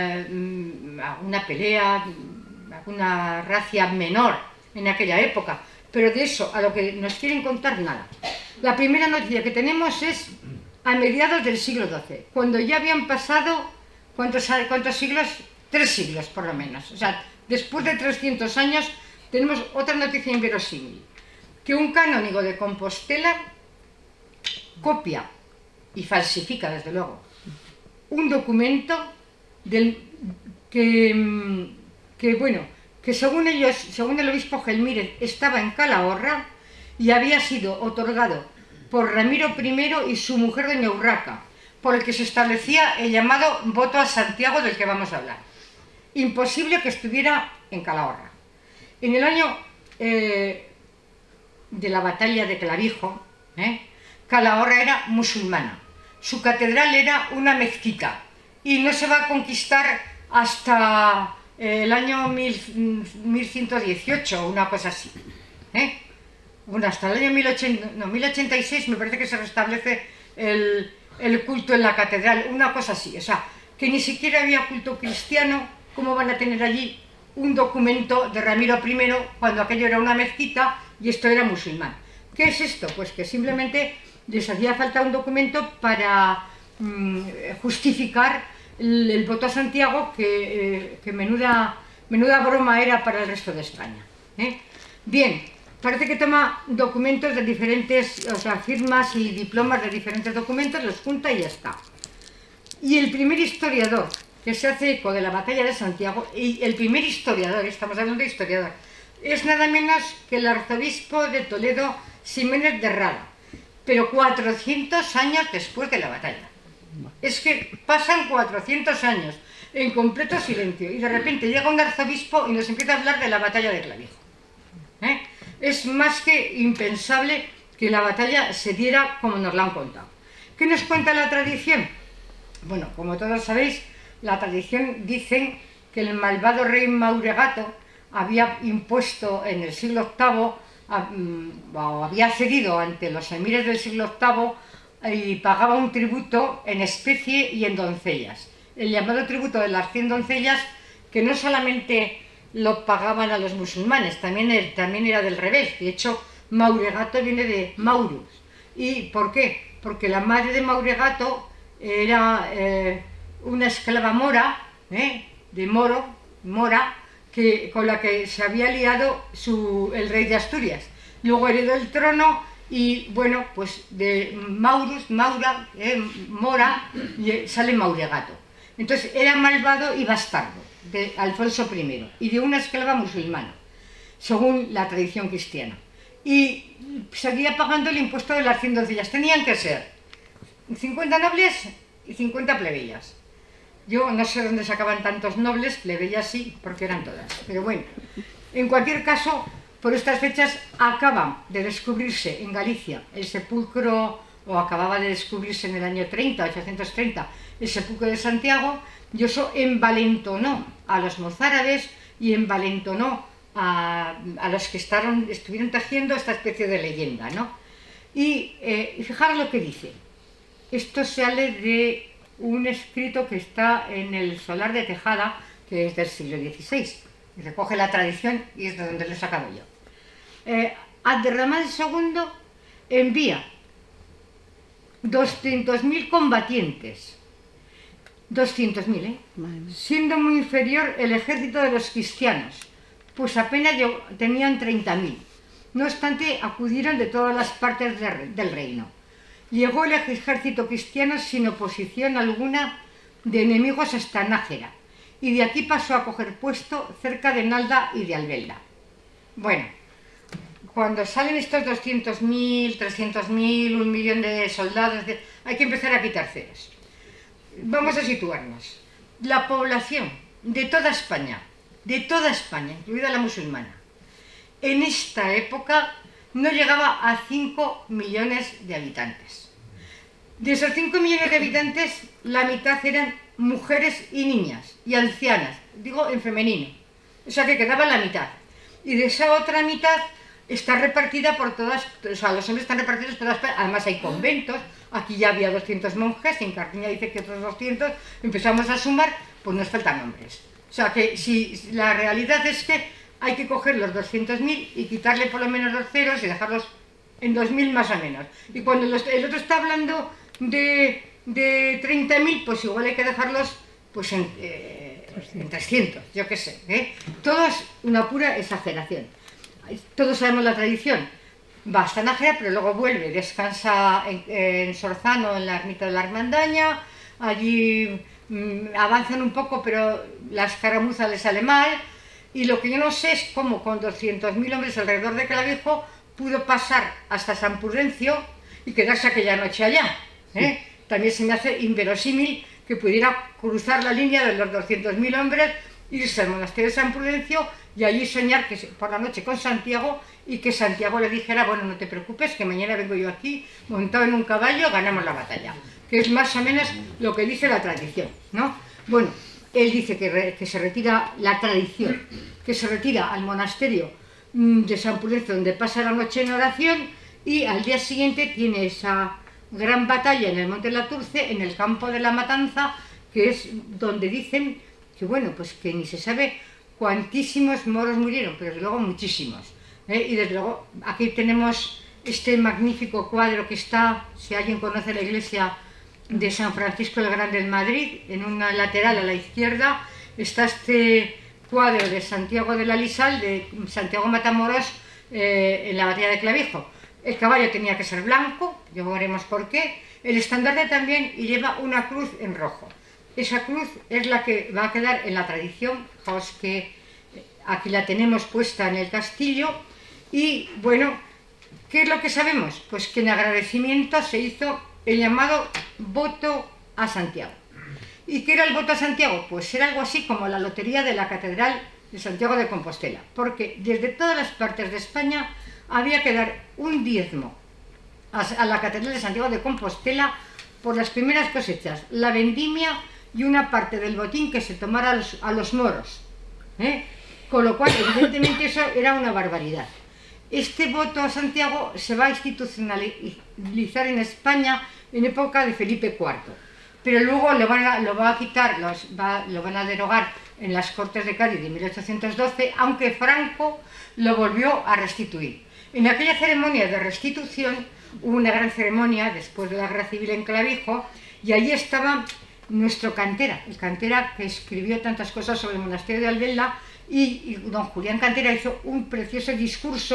eh, alguna pelea, alguna racia menor en aquella época, pero de eso, a lo que nos quieren contar, nada. La primera noticia que tenemos es a mediados del siglo doce, cuando ya habían pasado, ¿cuántos, cuántos siglos? Tres siglos, por lo menos. O sea, después de trescientos años, tenemos otra noticia inverosímil, que un canónigo de Compostela copia y falsifica, desde luego, un documento del, que, que, bueno, que según ellos, según el obispo Gelmírez, estaba en Calahorra y había sido otorgado por Ramiro primero y su mujer doña Urraca, por el que se establecía el llamado voto a Santiago del que vamos a hablar. Imposible que estuviera en Calahorra. En el año eh, de la batalla de Clavijo, ¿eh? Calahorra era musulmana, su catedral era una mezquita y no se va a conquistar hasta eh, el año mil ciento dieciocho o una cosa así. ¿eh? Bueno, hasta el año mil ochenta y seis me parece que se restablece el, el culto en la catedral, una cosa así, o sea, que ni siquiera había culto cristiano. ¿Cómo van a tener allí un documento de Ramiro primero cuando aquello era una mezquita y esto era musulmán? ¿Qué es esto? Pues que simplemente les hacía falta un documento para mmm, justificar el, el voto a Santiago, que, eh, que menuda, menuda broma era para el resto de España. ¿eh? Bien, parece que toma documentos de diferentes, o sea, firmas y diplomas de diferentes documentos, los junta y ya está. Y el primer historiador que se hace eco de la batalla de Santiago, y el primer historiador, estamos hablando de historiador, es nada menos que el arzobispo de Toledo, Ximénez de Rada, pero cuatrocientos años después de la batalla. Es que pasan cuatrocientos años en completo silencio, y de repente llega un arzobispo y nos empieza a hablar de la batalla de Clavijo. ¿Eh? Es más que impensable que la batalla se diera como nos la han contado. ¿Qué nos cuenta la tradición? Bueno, como todos sabéis, la tradición dice que el malvado rey Mauregato había impuesto en el siglo octavo, o había cedido ante los emires del siglo octavo y pagaba un tributo en especie y en doncellas. El llamado tributo de las cien doncellas, que no solamente lo pagaban a los musulmanes, también, también era del revés. De hecho, Mauregato viene de Maurus. ¿Y por qué? Porque la madre de Mauregato era eh, una esclava mora, eh, de Moro, Mora, que, con la que se había liado su, el rey de Asturias. Luego heredó el trono y bueno, pues de Maurus, Maura, eh, Mora, y sale Mauregato. Entonces era malvado y bastardo de Alfonso primero y de una esclava musulmana, según la tradición cristiana. Y seguía pagando el impuesto de las cien doncellas. Tenían que ser cincuenta nobles y cincuenta plebeyas. Yo no sé dónde sacaban tantos nobles, plebeyas sí, porque eran todas. Pero bueno, en cualquier caso, por estas fechas acaba de descubrirse en Galicia el sepulcro, o acababa de descubrirse en el año treinta, ochocientos treinta, el sepulcro de Santiago, y eso envalentonó a los mozárabes y envalentonó a, a los que estaron, estuvieron tejiendo esta especie de leyenda, ¿no? Y eh, fijaros lo que dice. Esto sale de un escrito que está en el Solar de Tejada, que es del siglo dieciséis, y recoge la tradición y es de donde lo he sacado yo. Eh, Abderramán segundo envía doscientos mil combatientes, doscientos mil, ¿eh? Siendo muy inferior el ejército de los cristianos, pues apenas tenían treinta mil. No obstante, acudieron de todas las partes de, del reino. Llegó el ejército cristiano sin oposición alguna de enemigos hasta Nájera, y de aquí pasó a coger puesto cerca de Nalda y de Albelda. Bueno, cuando salen estos doscientos mil, trescientos mil, un millón de soldados, de... hay que empezar a quitar ceros. Vamos a situarnos. La población de toda España, de toda España, incluida la musulmana, en esta época no llegaba a cinco millones de habitantes. De esos cinco millones de habitantes, la mitad eran mujeres y niñas, y ancianas, digo en femenino, o sea que quedaba la mitad. Y de esa otra mitad está repartida por todas, o sea, los hombres están repartidos por todas partes, además hay conventos, aquí ya había doscientos monjes, en Cardeña dice que otros doscientos, empezamos a sumar, pues nos faltan hombres. O sea que si la realidad es que hay que coger los doscientos mil y quitarle por lo menos los ceros y dejarlos en dos mil más o menos. Y cuando los, el otro está hablando de, de treinta mil, pues igual hay que dejarlos pues en, eh, en trescientos, yo qué sé. ¿eh? Todo es una pura exageración. Todos sabemos la tradición. Va hasta Nájera, pero luego vuelve, descansa en, en Sorzano, en la ermita de la Armandaña, allí mmm, avanzan un poco, pero la escaramuza les sale mal. Y lo que yo no sé es cómo con doscientos mil hombres alrededor de Clavijo pudo pasar hasta San Prudencio y quedarse aquella noche allá. ¿eh? También se me hace inverosímil que pudiera cruzar la línea de los doscientos mil hombres, irse al monasterio de San Prudencio y allí soñar que por la noche con Santiago y que Santiago le dijera, bueno, no te preocupes, que mañana vengo yo aquí, montado en un caballo, ganamos la batalla. Que es más o menos lo que dice la tradición, ¿no? Bueno, él dice que, re, que se retira la tradición, que se retira al monasterio de San Prudencio, donde pasa la noche en oración, y al día siguiente tiene esa gran batalla en el Monte Laturce, en el campo de la Matanza, que es donde dicen que, bueno, pues que ni se sabe cuantísimos moros murieron, pero desde luego muchísimos. ¿eh? Y desde luego aquí tenemos este magnífico cuadro que está, si alguien conoce la iglesia de San Francisco el Grande en Madrid, en una lateral a la izquierda, está este cuadro de Santiago de la Lisal, de Santiago Matamoros, eh, en la batalla de Clavijo. El caballo tenía que ser blanco, ya veremos por qué. El estandarte también, y lleva una cruz en rojo. Esa cruz es la que va a quedar en la tradición, fijaos que aquí la tenemos puesta en el castillo. Y bueno, ¿qué es lo que sabemos? Pues que en agradecimiento se hizo el llamado voto a Santiago. ¿Y qué era el voto a Santiago? Pues era algo así como la lotería de la Catedral de Santiago de Compostela, porque desde todas las partes de España había que dar un diezmo a la Catedral de Santiago de Compostela por las primeras cosechas, la vendimia y una parte del botín que se tomara a los, a los moros. ¿eh? Con lo cual, evidentemente, eso era una barbaridad. Este voto a Santiago se va a institucionalizar en España en época de Felipe cuarto, pero luego lo, van a, lo va a quitar, los, va, lo van a derogar en las Cortes de Cádiz de mil ochocientos doce, aunque Franco lo volvió a restituir. En aquella ceremonia de restitución hubo una gran ceremonia después de la Guerra Civil en Clavijo, y allí estaba nuestro Cantera, el Cantera que escribió tantas cosas sobre el monasterio de Albelda, y, y don Julián Cantera hizo un precioso discurso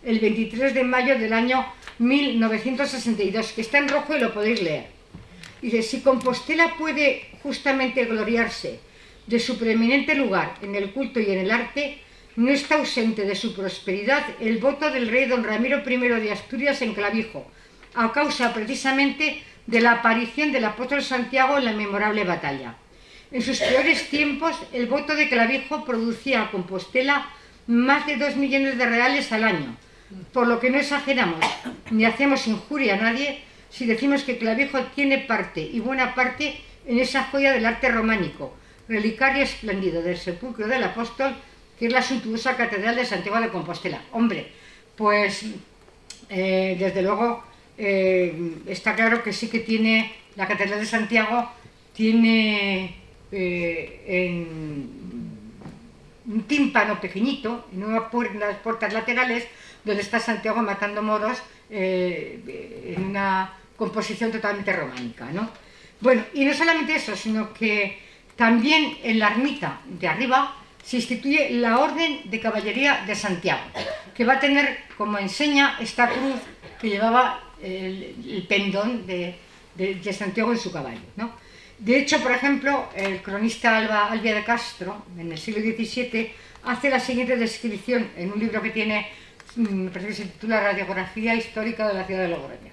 el veintitrés de mayo del año mil novecientos sesenta y dos, que está en rojo y lo podéis leer. Dice, si Compostela puede justamente gloriarse de su preeminente lugar en el culto y en el arte, no está ausente de su prosperidad el voto del rey don Ramiro primero de Asturias en Clavijo, a causa precisamente de la aparición del apóstol Santiago en la memorable batalla. En sus peores tiempos, el voto de Clavijo producía a Compostela más de dos millones de reales al año, por lo que no exageramos ni hacemos injuria a nadie si decimos que Clavijo tiene parte y buena parte en esa joya del arte románico, relicario espléndido del sepulcro del apóstol, que es la suntuosa Catedral de Santiago de Compostela. Hombre, pues eh, desde luego eh, está claro que sí que tiene, la Catedral de Santiago tiene eh, en un tímpano pequeñito, en una puerta, las puertas laterales, donde está Santiago matando moros eh, en una composición totalmente románica, ¿no? Bueno, y no solamente eso, sino que también en la ermita de arriba se instituye la Orden de Caballería de Santiago, que va a tener como enseña esta cruz que llevaba el, el pendón de, de, de Santiago en su caballo, ¿no? De hecho, por ejemplo, el cronista Alba, Albia de Castro, en el siglo diecisiete, hace la siguiente descripción en un libro que tiene, me parece que se titula Radiografía Histórica de la ciudad de Logroño.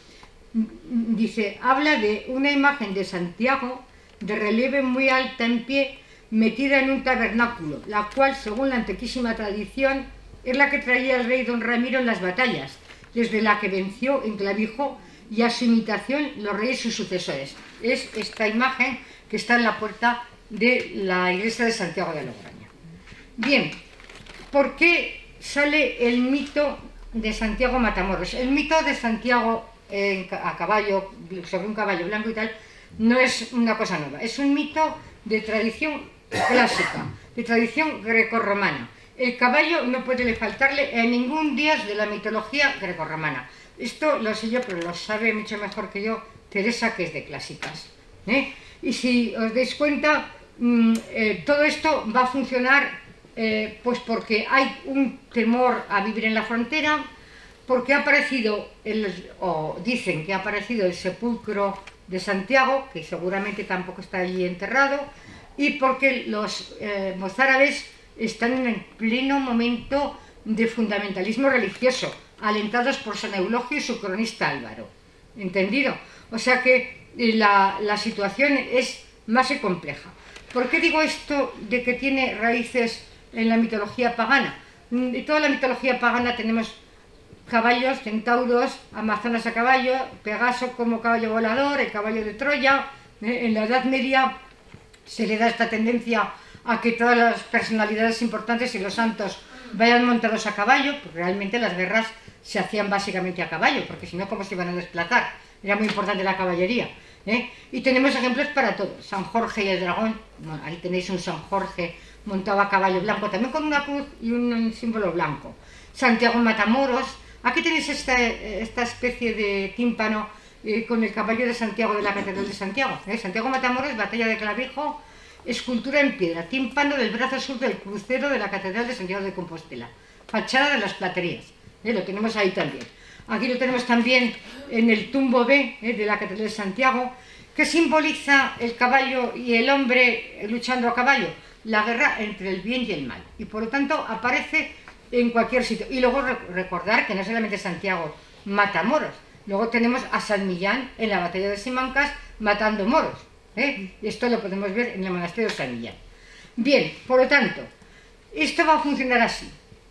Dice, habla de una imagen de Santiago de relieve muy alta en pie, metida en un tabernáculo, la cual, según la antiquísima tradición, es la que traía el rey don Ramiro en las batallas, desde la que venció en Clavijo, y a su imitación los reyes sus sucesores. Es esta imagen que está en la puerta de la iglesia de Santiago de Logroño. Bien, ¿por qué sale el mito de Santiago Matamoros? El mito de Santiago eh, a caballo, sobre un caballo blanco y tal, no es una cosa nueva, es un mito de tradición clásica, de tradición grecorromana. El caballo no puede faltarle en ningún dios de la mitología grecorromana. Esto lo sé yo, pero lo sabe mucho mejor que yo Teresa, que es de clásicas, ¿eh? Y si os dais cuenta, mmm, eh, todo esto va a funcionar eh, pues porque hay un temor a vivir en la frontera, porque ha aparecido, el, o dicen que ha aparecido el sepulcro de Santiago, que seguramente tampoco está allí enterrado, y porque los eh, mozárabes están en el pleno momento de fundamentalismo religioso, alentados por San Eulogio y su cronista Álvaro. ¿Entendido? O sea que la, la situación es más que compleja. ¿Por qué digo esto de que tiene raíces en la mitología pagana? En toda la mitología pagana tenemos caballos, centauros, amazonas a caballo, Pegaso como caballo volador, el caballo de Troya. En la Edad Media se le da esta tendencia a que todas las personalidades importantes y los santos vayan montados a caballo, porque realmente las guerras se hacían básicamente a caballo, porque si no, ¿cómo se iban a desplazar? Era muy importante la caballería, ¿eh? Y tenemos ejemplos para todos. San Jorge y el dragón, bueno, ahí tenéis un San Jorge montado a caballo blanco, también con una cruz y un símbolo blanco. Santiago Matamoros, aquí tenéis esta, esta especie de tímpano eh, con el caballo de Santiago de la Catedral de Santiago. ¿eh? Santiago Matamoros, batalla de Clavijo, escultura en piedra, tímpano del brazo sur del crucero de la Catedral de Santiago de Compostela, fachada de las platerías, ¿eh? Lo tenemos ahí también. Aquí lo tenemos también en el tumbo B ¿eh? de la Catedral de Santiago, que simboliza el caballo y el hombre luchando a caballo, la guerra entre el bien y el mal, y por lo tanto aparece en cualquier sitio. Y luego recordar que no solamente Santiago mata moros, luego tenemos a San Millán en la batalla de Simancas matando moros. ¿Eh? Esto lo podemos ver en el monasterio de San Millán. Bien, por lo tanto, esto va a funcionar así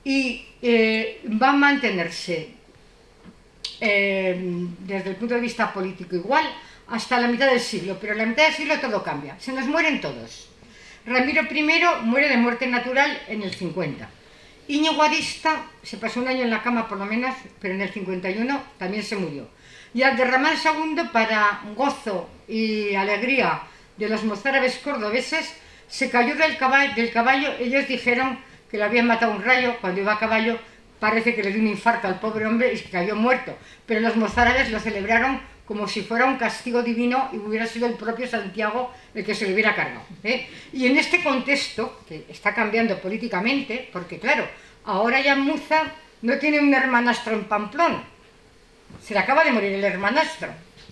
y eh, va a mantenerse eh, desde el punto de vista político igual hasta la mitad del siglo, pero en la mitad del siglo todo cambia, se nos mueren todos. Ramiro primero muere de muerte natural en el cincuenta. Íñigo Arista se pasó un año en la cama por lo menos, pero en el cincuenta y uno también se murió. Y Abderramán segundo, para gozo y alegría de los mozárabes cordobeses, se cayó del caballo, del caballo. Ellos dijeron que le habían matado un rayo. Cuando iba a caballo parece que le dio un infarto al pobre hombre y se cayó muerto. Pero los mozárabes lo celebraron como si fuera un castigo divino y hubiera sido el propio Santiago el que se le hubiera cargado. ¿eh? Y en este contexto, que está cambiando políticamente, porque claro, ahora ya Muza no tiene un hermanastro en Pamplona. Se le acaba de morir el hermanastro.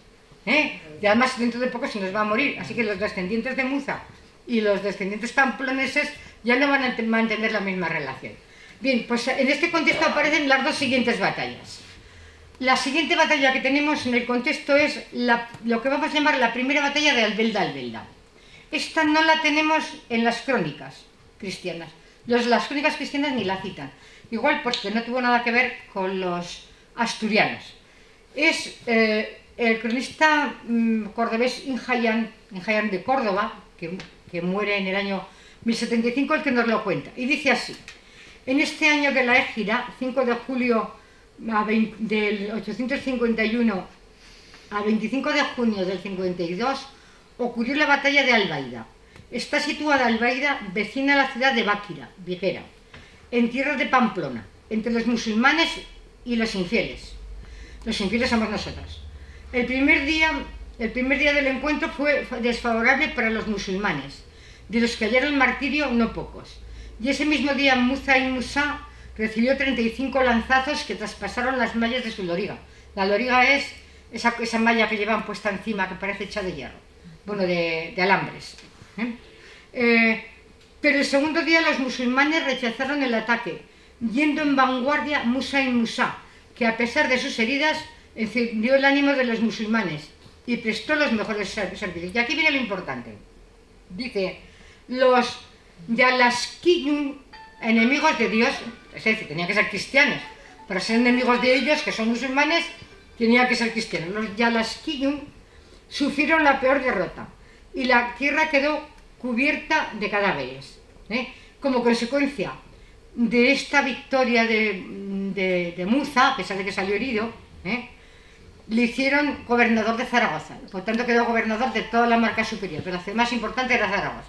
¿eh? Y además dentro de poco se nos va a morir. Así que los descendientes de Muza y los descendientes pamploneses ya no van a mantener la misma relación. Bien, pues en este contexto aparecen las dos siguientes batallas. La siguiente batalla que tenemos en el contexto es la, lo que vamos a llamar la primera batalla de Albelda-Albelda. Esta no la tenemos en las crónicas cristianas. Los, las crónicas cristianas ni la citan. Igual porque no tuvo nada que ver con los asturianos. Es eh, el cronista mmm, cordobés Injayán, Injayán de Córdoba, que, que muere en el año mil setenta y cinco, el que nos lo cuenta. Y dice así: en este año de la Égira, cinco de julio a veinte, del ochocientos cincuenta y uno a veinticinco de junio del cincuenta y dos, ocurrió la batalla de Albaida. Está situada Albaida, vecina a la ciudad de Báquira, Viguera, en tierra de Pamplona, entre los musulmanes y los infieles. Los infieles somos nosotros. El primer día, el primer día del encuentro fue desfavorable para los musulmanes, de los que hallaron martirio no pocos. Y ese mismo día Muza y Musa recibió treinta y cinco lanzazos que traspasaron las mallas de su loriga. La loriga es esa, esa malla que llevan puesta encima, que parece hecha de hierro, bueno, de, de alambres. ¿eh? Eh, pero el segundo día los musulmanes rechazaron el ataque, yendo en vanguardia Musa y Musa, que a pesar de sus heridas encendió el ánimo de los musulmanes y prestó los mejores servicios. Y aquí viene lo importante. Dice, los Yalaskiyun, enemigos de Dios, es decir, tenían que ser cristianos. Para ser enemigos de ellos, que son musulmanes, tenían que ser cristianos. Los Yalaskiyun sufrieron la peor derrota y la tierra quedó cubierta de cadáveres. ¿eh? Como consecuencia de esta victoria de, de, de Muza, a pesar de que salió herido, ¿eh? le hicieron gobernador de Zaragoza. Por tanto quedó gobernador de toda la marca superior, pero la más importante era Zaragoza.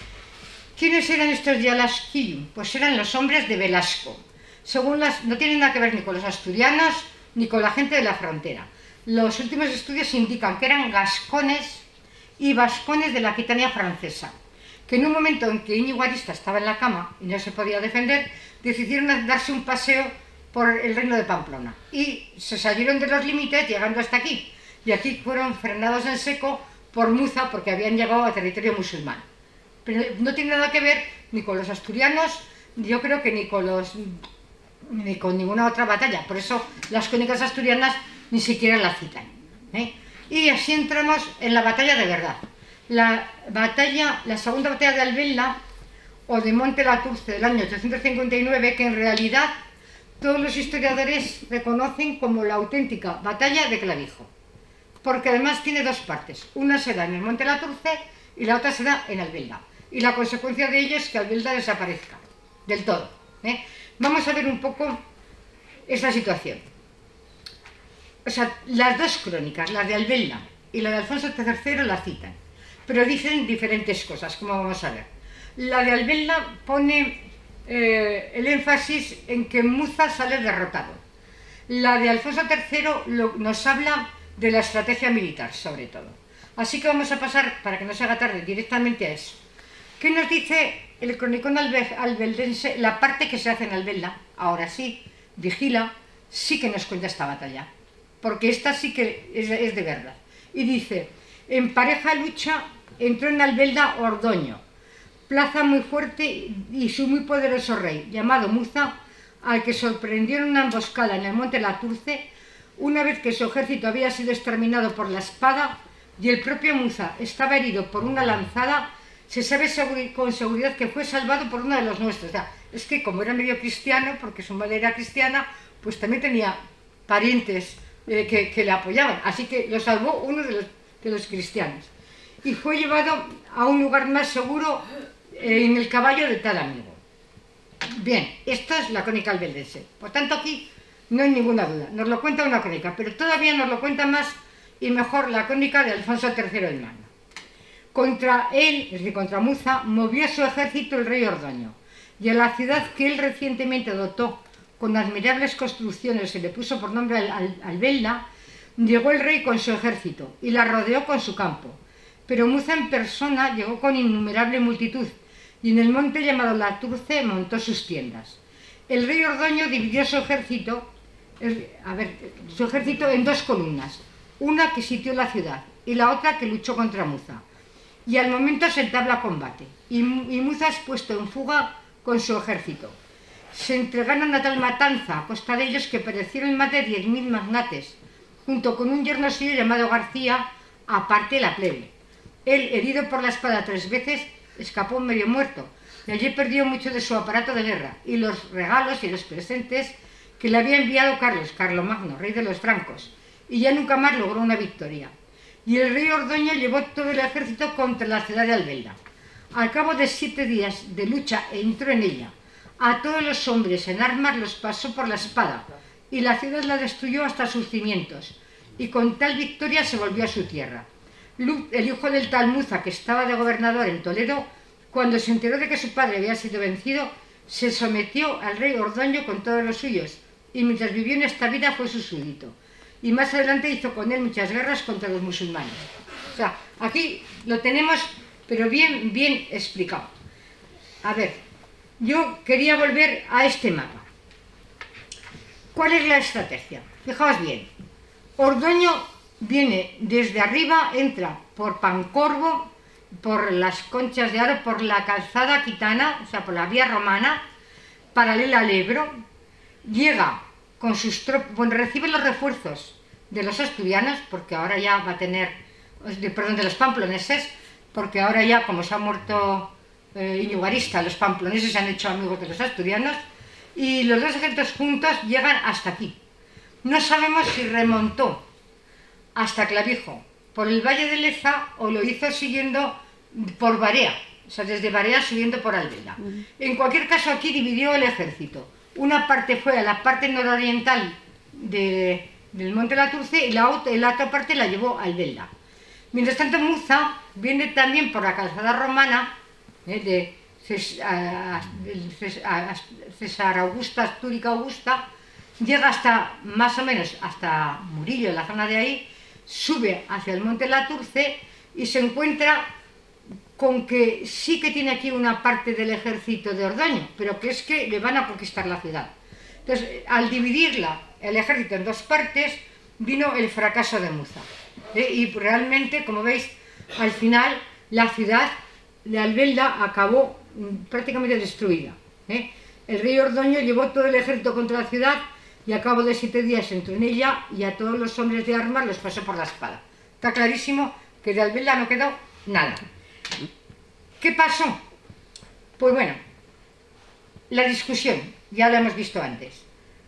¿Quiénes eran estos Yalaskiyun? Pues eran los hombres de Velasco. Según las, no tienen nada que ver ni con los asturianos ni con la gente de la frontera. Los últimos estudios indican que eran gascones y vascones de la Aquitania francesa, que en un momento en que Íñigo Arista estaba en la cama y no se podía defender, decidieron darse un paseo por el reino de Pamplona y se salieron de los límites llegando hasta aquí. Y aquí fueron frenados en seco por Muza porque habían llegado a territorio musulmán. Pero no tiene nada que ver ni con los asturianos, yo creo que ni con los ni con ninguna otra batalla. Por eso las crónicas asturianas ni siquiera la citan. ¿eh? Y así entramos en la batalla de verdad. La batalla, la segunda batalla de Albelda o de Monte Laturce del año ochocientos cincuenta y nueve, que en realidad todos los historiadores reconocen como la auténtica batalla de Clavijo. Porque además tiene dos partes. Una se da en el Monte Laturce y la otra se da en Albelda. Y la consecuencia de ello es que Albelda desaparezca del todo. ¿eh? Vamos a ver un poco esta situación. O sea, las dos crónicas, la de Albelda y la de Alfonso tercero, la citan, pero dicen diferentes cosas, como vamos a ver. La de Albelda pone eh, el énfasis en que Muza sale derrotado. La de Alfonso tercero lo, nos habla de la estrategia militar, sobre todo. Así que vamos a pasar, para que no se haga tarde, directamente a eso. ¿Qué nos dice el cronicón albeldense? La parte que se hace en Albelda, ahora sí, Vigila, sí que nos cuenta esta batalla, porque esta sí que es, es de verdad. Y dice, en pareja lucha entró en Albelda Ordoño, plaza muy fuerte y su muy poderoso rey, llamado Muza, al que sorprendió en una emboscada en el monte Laturce, una vez que su ejército había sido exterminado por la espada y el propio Muza estaba herido por una lanzada. Se sabe con seguridad que fue salvado por uno de los nuestros. O sea, es que como era medio cristiano, porque su madre era cristiana, pues también tenía parientes eh, que, que le apoyaban. Así que lo salvó uno de los, de los cristianos. Y fue llevado a un lugar más seguro eh, en el caballo de tal amigo. Bien, esta es la crónica albeldense. Por tanto, aquí no hay ninguna duda. Nos lo cuenta una crónica, pero todavía nos lo cuenta más y mejor la crónica de Alfonso tercero el Magno. Contra él, es decir, contra Muza, movió su ejército el rey Ordoño, y a la ciudad que él recientemente dotó con admirables construcciones, se le puso por nombre al, al, Albelda, llegó el rey con su ejército y la rodeó con su campo. Pero Muza en persona llegó con innumerable multitud, y en el monte llamado Laturce montó sus tiendas. el rey Ordoño dividió su ejército, a ver, su ejército en dos columnas, una que sitió la ciudad y la otra que luchó contra Muza. Y al momento se entabla combate, y, y Muza es puesto en fuga con su ejército. Se entregaron a tal matanza a costa de ellos que perecieron más de diez mil magnates, junto con un yerno suyo llamado García, aparte la plebe. Él, herido por la espada tres veces, escapó medio muerto, y allí perdió mucho de su aparato de guerra, y los regalos y los presentes que le había enviado Carlos, Carlomagno, rey de los francos, y ya nunca más logró una victoria. Y el rey Ordoño llevó todo el ejército contra la ciudad de Albelda. Al cabo de siete días de lucha entró en ella. A todos los hombres en armas los pasó por la espada, y la ciudad la destruyó hasta sus cimientos, y con tal victoria se volvió a su tierra. El hijo del tal Muza, que estaba de gobernador en Toledo, cuando se enteró de que su padre había sido vencido, se sometió al rey Ordoño con todos los suyos, y mientras vivió en esta vida fue su súbdito. Y más adelante hizo con él muchas guerras contra los musulmanes. O sea, aquí lo tenemos, pero bien, bien explicado. A ver, yo quería volver a este mapa. ¿Cuál es la estrategia? Fijaos bien. Ordoño viene desde arriba, entra por Pancorbo, por las Conchas de Aro, por la calzada aquitana, o sea, por la vía romana, paralela al Ebro, llega con sus tropas, bueno, recibe los refuerzos de los asturianos, porque ahora ya va a tener, de, perdón, de los pamploneses, porque ahora ya, como se ha muerto eh, Íñigo Arista, los pamploneses se han hecho amigos de los asturianos, y los dos ejércitos juntos llegan hasta aquí. No sabemos si remontó hasta Clavijo por el Valle de Leza o lo hizo siguiendo por Barea, o sea, desde Barea subiendo por Albelda. Uh-huh. En cualquier caso, aquí dividió el ejército. Una parte fue a la parte nororiental de, del Monte Laturce y la otra, la otra parte la llevó a Albelda. Mientras tanto, Muza viene también por la calzada romana eh, de César Augusta, Astúrica Augusta, llega hasta, más o menos, hasta Murillo, en la zona de ahí, sube hacia el Monte Laturce y se encuentra con que sí que tiene aquí una parte del ejército de Ordoño, pero que es que le van a conquistar la ciudad. Entonces, al dividirla, el ejército en dos partes, vino el fracaso de Muza. ¿Eh? Y realmente, como veis, al final la ciudad de Albelda acabó prácticamente destruida. ¿Eh? El rey Ordoño llevó todo el ejército contra la ciudad y a cabo de siete días entró en ella y a todos los hombres de armas los pasó por la espada. Está clarísimo que de Albelda no quedó nada. ¿Qué pasó? Pues bueno, la discusión, ya la hemos visto antes.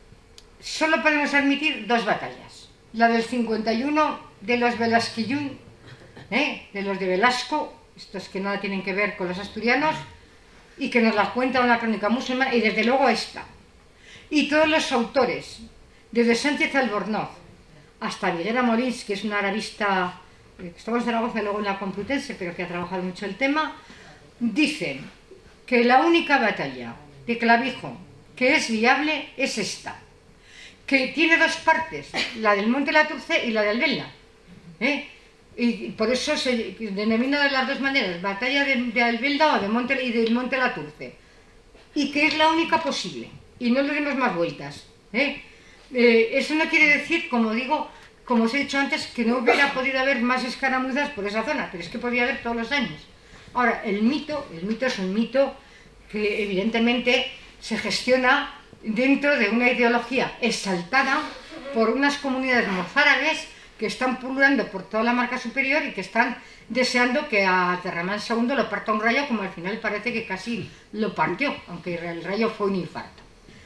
Solo podemos admitir dos batallas. La del cincuenta y uno de los Velasquillún, ¿eh? de los de Velasco, estos que nada tienen que ver con los asturianos, y que nos la cuenta una crónica musulmana, y desde luego esta. Y todos los autores, desde Sánchez Albornoz hasta Viguera Molins, que es una arabista, que estamos en Zaragoza luego en la Complutense, pero que ha trabajado mucho el tema, dicen que la única batalla de Clavijo que es viable es esta, que tiene dos partes, la del Monte Laturce y la de Albelda. ¿eh? Y por eso se denomina de las dos maneras, batalla de, de Albelda o de Monte, y del Monte Laturce, y que es la única posible, y no le demos más vueltas. ¿eh? Eh, eso no quiere decir, como digo, como os he dicho antes, que no hubiera podido haber más escaramuzas por esa zona, pero es que podía haber todos los años. Ahora, el mito, el mito es un mito que evidentemente se gestiona dentro de una ideología exaltada por unas comunidades mozárabes que están pululando por toda la marca superior y que están deseando que a Terramán segundo lo parta un rayo, como al final parece que casi lo partió, aunque el rayo fue un infarto.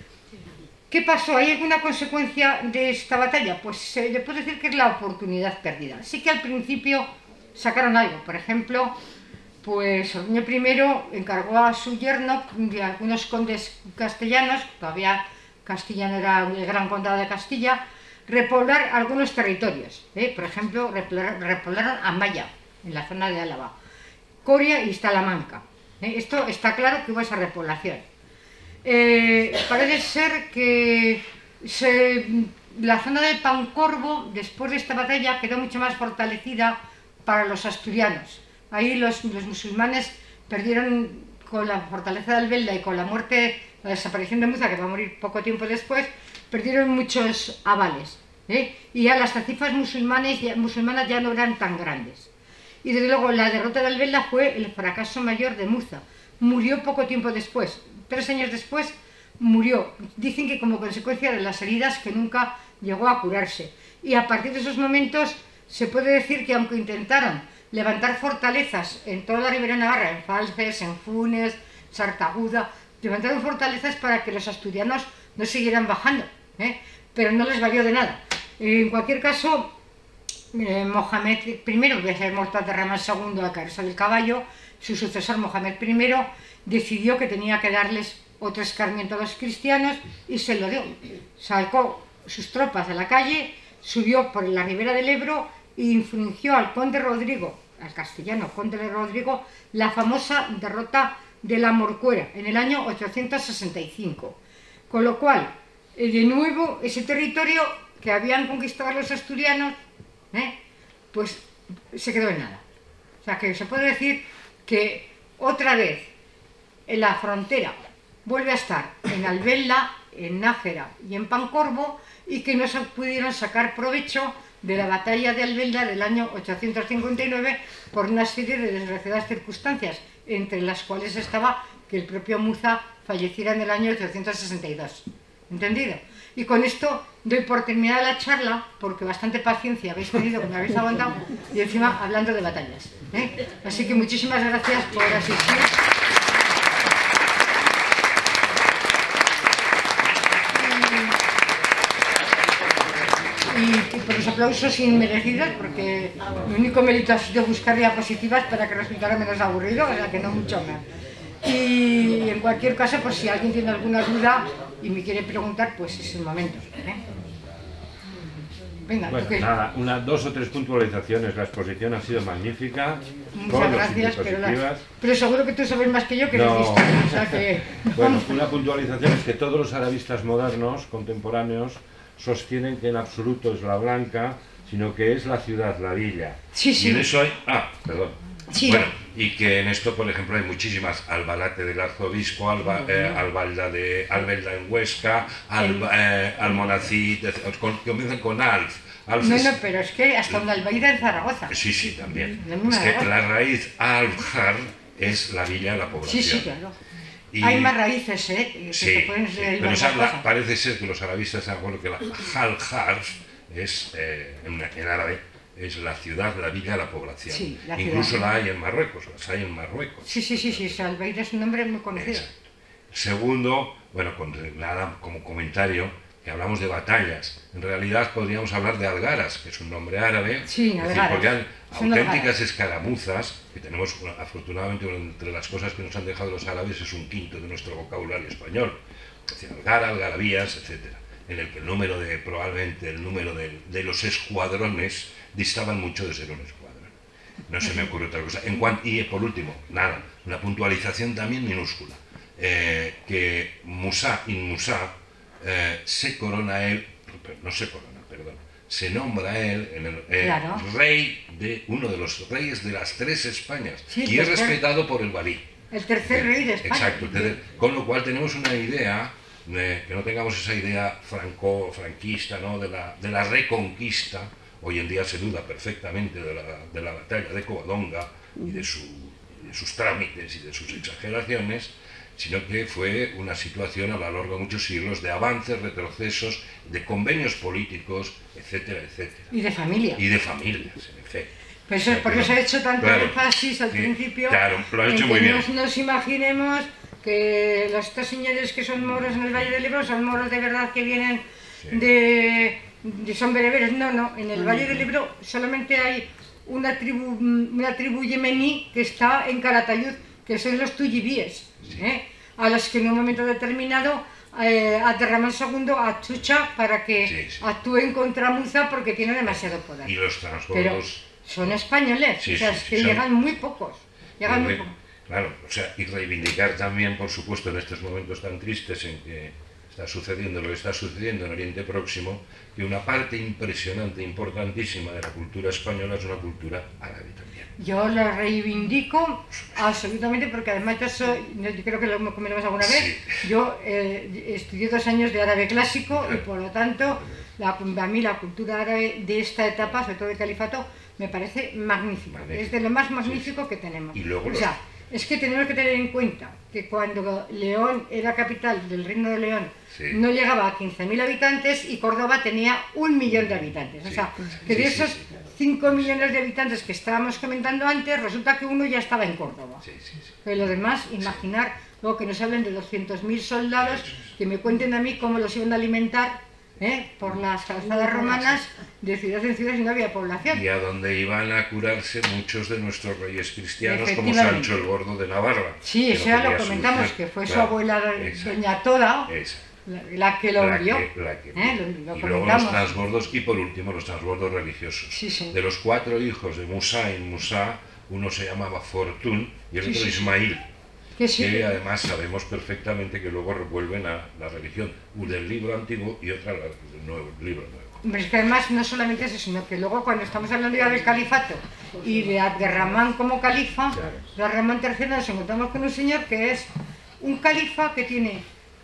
¿Qué pasó? ¿Hay alguna consecuencia de esta batalla? Pues se le puede decir que es la oportunidad perdida. Sí que al principio sacaron algo, por ejemplo, pues Ordoño primero encargó a su yerno de algunos condes castellanos, todavía Castilla no era el gran condado de Castilla, repoblar algunos territorios. ¿eh? Por ejemplo, repoblaron Amaya, en la zona de Álava, Coria y Salamanca. ¿eh? Esto está claro que hubo esa repoblación. Eh, parece ser que se, la zona de Pancorbo, después de esta batalla, quedó mucho más fortalecida para los asturianos. Ahí los, los musulmanes perdieron, con la fortaleza de Albelda y con la muerte la desaparición de Muza, que va a morir poco tiempo después, perdieron muchos avales, ¿eh? Y ya las tazifas musulmanes, ya, musulmanas ya no eran tan grandes. Y desde luego la derrota de Albelda fue el fracaso mayor de Muza. Murió poco tiempo después, tres años después murió. Dicen que como consecuencia de las heridas que nunca llegó a curarse. Y a partir de esos momentos se puede decir que aunque intentaron levantar fortalezas en toda la Ribera Navarra, en Falces, en Funes, Sartaguda, levantaron fortalezas para que los asturianos no siguieran bajando, ¿eh? Pero no les valió de nada. En cualquier caso, eh, Mohamed primero, que es muerto de Ramón segundo a caerse del caballo, su sucesor Mohamed primero decidió que tenía que darles otro escarmiento a los cristianos y se lo dio. Sacó sus tropas a la calle, subió por la ribera del Ebro e infringió al conde Rodrigo, al castellano conde de Rodrigo, la famosa derrota de la Morcuera en el año ochocientos sesenta y cinco. Con lo cual, eh, de nuevo, ese territorio que habían conquistado los asturianos, ¿eh? pues se quedó en nada. O sea que se puede decir que otra vez en la frontera vuelve a estar en Albelda, en Nájera y en Pancorbo, y que no se pudieron sacar provecho de la batalla de Albelda del año ochocientos cincuenta y nueve por una serie de desgraciadas circunstancias, entre las cuales estaba que el propio Muza falleciera en el año ochocientos sesenta y dos. ¿Entendido? Y con esto doy por terminada la charla, porque bastante paciencia habéis tenido, que me habéis aguantado, y encima hablando de batallas, ¿eh? Así que muchísimas gracias por asistir. Y, y por los aplausos inmerecidos, porque mi único mérito ha sido buscar diapositivas para que resultara menos aburrido, o sea que no mucho más. Y en cualquier caso, pues si alguien tiene alguna duda y me quiere preguntar, pues es el momento, ¿eh? Venga,
bueno,
¿qué?
nada, una, dos o tres puntualizaciones. La exposición ha sido magnífica.
Muchas gracias, pero, las, pero seguro que tú sabes más que yo que
no.
eres de historia, o sea que...
Bueno, una puntualización es que todos los arabistas modernos, contemporáneos, sostienen que en absoluto es la Blanca, sino que es la ciudad, la villa.
Sí, sí.
Y en eso hay... Ah, perdón.
Sí.
Bueno, y que en esto, por ejemplo, hay muchísimas: Albalate del Arzobispo, Alba, eh, Albalda de Albelda en Huesca, Alba, eh, Almonacid, que comienzan con Alf. Alf
no,
es,
no, pero es que hasta una Albaida en Zaragoza.
Sí, sí, también.
La
es que Zaragoza. La raíz Aljar es la villa, la población.
Sí, sí, claro. Y,
hay
más raíces, ¿eh? Que
sí,
se pueden
sí, pero habla, parece ser que los arabistas se acuerdan que la Aljar es, eh, en, en árabe, es la ciudad, la villa, la población. Sí, la Incluso ciudad. La hay en Marruecos, las hay en Marruecos.
Sí, sí, sí, sí, Albaida es un nombre muy conocido.
Exacto. Segundo, bueno, con, nada, como comentario, que hablamos de batallas. En realidad podríamos hablar de algaras, que es un nombre árabe.
Sí,
es decir, porque hay auténticas escaramuzas, que tenemos, afortunadamente, entre las cosas que nos han dejado los árabes es un quinto de nuestro vocabulario español. Es decir, algara, algarabías, etcétera, en el que el número de, probablemente el número de, de los escuadrones distaban mucho de ser un escuadrón. No se me ocurre otra cosa. En cuanto, y por último, nada, una puntualización también minúscula, eh, que Musa, in Musa, eh, se corona él, no se corona, perdón, se nombra él en el, eh, claro. rey de uno de los reyes de las tres Españas, sí, y es respetado por el Balí.
El tercer rey de España.
Exacto, con lo cual tenemos una idea, de, que no tengamos esa idea franco, franquista, ¿no? de, la, de la reconquista. Hoy en día se duda perfectamente de la, de la batalla de Covadonga y de, su, de sus trámites y de sus exageraciones, sino que fue una situación a lo largo de muchos siglos de avances, retrocesos, de convenios políticos, etcétera, etcétera.
Y de familia.
Y de familias, en efecto.
Pues eso, por eso he hecho tanto claro, énfasis al que, principio,
claro, lo has hecho
en
muy
que
bien.
Nos, nos imaginemos que los tres señores que son moros en el Valle del Ebro son moros de verdad que vienen sí. de... son bereberes. No, no, en el Valle del Ebro solamente hay una tribu, una tribu yemení que está en Calatayud, que son los tuyibíes, sí. ¿eh? a los que en un momento determinado eh, a Ramón segundo achucha para que sí, sí. actúen contra Muza porque tiene demasiado poder.
Y los transbordos...
son españoles, sí, o sea, sí, es que sí, llegan son... muy pocos, llegan muy pocos.
Claro, o sea, y reivindicar también, por supuesto, en estos momentos tan tristes en que está sucediendo lo que está sucediendo en Oriente Próximo, que una parte impresionante, importantísima de la cultura española es una cultura árabe también.
Yo lo reivindico absolutamente, porque además yo soy, yo creo que lo comentamos alguna vez, sí. yo eh, estudié dos años de árabe clásico, claro. Y por lo tanto la, a mí la cultura árabe de esta etapa, sobre todo del califato, me parece magnífica, magnífico. Es de lo más magnífico sí. que tenemos.
Y luego
o sea, los... es que tenemos que tener en cuenta que cuando León era capital del Reino de León, sí. no llegaba a quince mil habitantes y Córdoba tenía un millón de habitantes. Sí. O sea, que de esos sí, sí, sí. cinco millones de habitantes que estábamos comentando antes, resulta que uno ya estaba en Córdoba. Sí, sí, sí. Pero lo demás, imaginar, sí. luego que nos hablen de doscientos mil soldados, que me cuenten a mí cómo los iban a alimentar, ¿eh? por las calzadas romanas, de ciudad en ciudad y no había población.
Y a donde iban a curarse muchos de nuestros reyes cristianos, como Sancho el Gordo de Navarra.
Sí, eso ya lo comentamos, solución. que fue claro. su abuela, Esa. doña Toda, Esa. La, la que lo
la
vio.
Que, la que,
¿Eh? lo, lo
y luego los transbordos, y por último los transbordos religiosos.
Sí, sí.
De los cuatro hijos de Musa y Musa, uno se llamaba Fortún y el sí, otro sí. Ismail. Que, sí. que además sabemos perfectamente que luego revuelven a la religión, una del libro antiguo y otra del nuevo libro nuevo.
Hombre, es que además no solamente eso, sino que luego cuando estamos hablando ya del califato y de Abderramán como califa, claro. de Abderramán tercero, nos encontramos con un señor que es un califa que tiene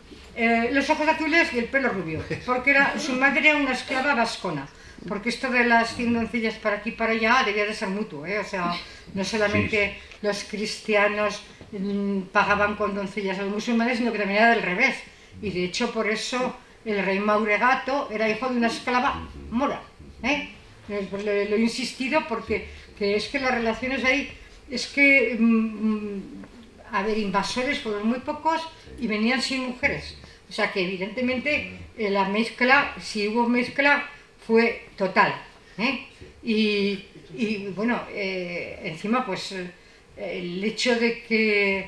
eh, los ojos azules y el pelo rubio, porque era, su madre era una esclava vascona. Porque esto de las cien doncellas para aquí y para allá debía de ser mutuo, ¿eh? O sea, no solamente sí. los cristianos mmm, pagaban con doncellas a los musulmanes, sino que también era del revés. Y de hecho, por eso el rey Mauregato era hijo de una esclava mora, ¿eh? Pues lo, lo he insistido porque que es que las relaciones ahí, es que, mmm, a ver, invasores fueron muy pocos y venían sin mujeres. O sea que evidentemente eh, la mezcla, si hubo mezcla, fue total, ¿eh? y, y bueno, eh, encima pues eh, el hecho de que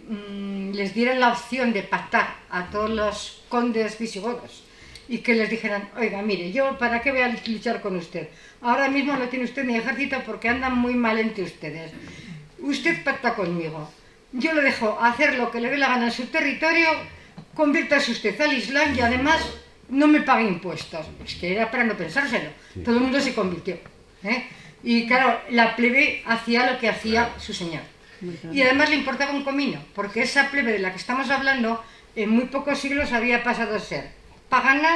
mmm, les dieran la opción de pactar a todos los condes visigodos y que les dijeran, oiga, mire, yo para qué voy a luchar con usted, ahora mismo no tiene usted ni ejército porque andan muy mal entre ustedes, usted pacta conmigo, yo le dejo hacer lo que le dé la gana en su territorio, conviértase usted al Islam y además no me pague impuestos. Es que era para no pensárselo. Sí. Todo el mundo se convirtió, ¿eh? Y claro, la plebe hacía lo que hacía claro. su señor. Y además le importaba un comino, porque esa plebe de la que estamos hablando, en muy pocos siglos había pasado a ser pagana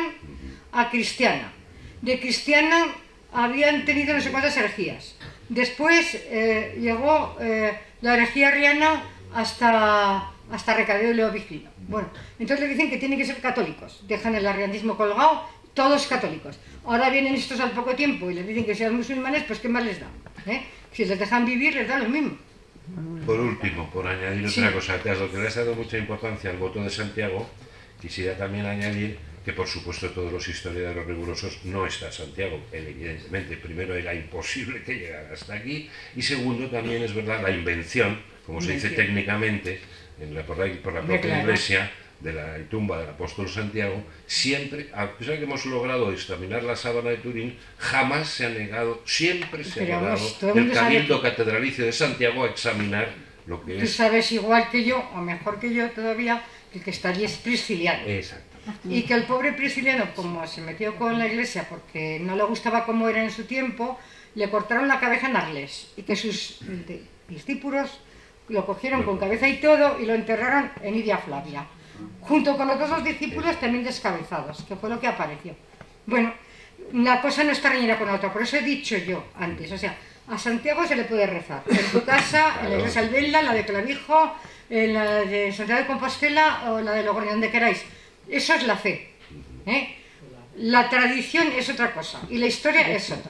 a cristiana. De cristiana habían tenido no sé cuántas herejías. Después eh, llegó eh, la herejía arriana hasta... hasta Recadeo y Leo Vigilio. Bueno, entonces le dicen que tienen que ser católicos, dejan el arrianismo colgado, todos católicos. Ahora vienen estos al poco tiempo y les dicen que sean musulmanes, pues ¿qué más les da? ¿Eh? Si les dejan vivir, les da lo mismo.
Por último, por añadir sí. otra cosa, que a lo que le has dado mucha importancia al voto de Santiago, quisiera también añadir que por supuesto todos los historiadores rigurosos no está Santiago, evidentemente, primero era imposible que llegara hasta aquí, y segundo también es verdad la invención, como se dice técnicamente, en la, por, la, por la propia claro. iglesia de la tumba del apóstol Santiago, siempre, a pesar de que hemos logrado examinar la sábana de Turín, jamás se ha negado, siempre se Pero ha negado vamos, el Cabildo sabe... Catedralicio de Santiago a examinar lo que
Tú
es...
Tú sabes igual que yo, o mejor que yo todavía, que el que está allí es Prisciliano.
Exacto.
Y que el pobre Prisciliano, como se metió con la iglesia porque no le gustaba cómo era en su tiempo, le cortaron la cabeza en Arles, y que sus discípulos lo cogieron con cabeza y todo y lo enterraron en Iria Flavia, junto con otros dos discípulos también descabezados, que fue lo que apareció. Bueno, una cosa no está reñida con la otra, por eso he dicho yo antes, o sea, a Santiago se le puede rezar, en tu casa, en la iglesia Albela, la de Clavijo, en la de Santiago de Compostela o la de Logroño, donde queráis. Eso es la fe, ¿eh? La tradición es otra cosa y la historia es otra.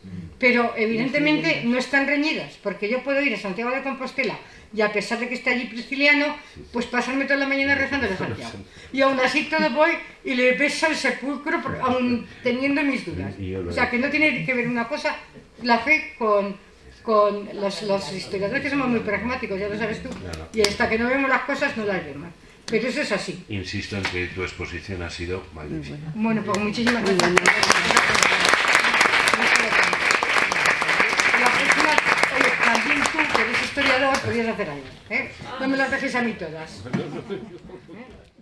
Pero evidentemente no están reñidas, porque yo puedo ir a Santiago de Compostela y a pesar de que está allí Prisciliano, pues pasarme toda la mañana rezando de Santiago. Y aún así todo voy y le beso el sepulcro, aún teniendo mis dudas. O sea, que no tiene que ver una cosa, la fe, con, con los, los historiadores que somos muy pragmáticos, ya lo sabes tú, y hasta que no vemos las cosas no las vemos. Pero eso es así.
Insisto en que tu exposición ha sido magnífica.
Bueno, pues muchísimas gracias. También tú, que eres historiador, podrías hacer algo, ¿eh? No me las dejes a mí todas. ¿Eh?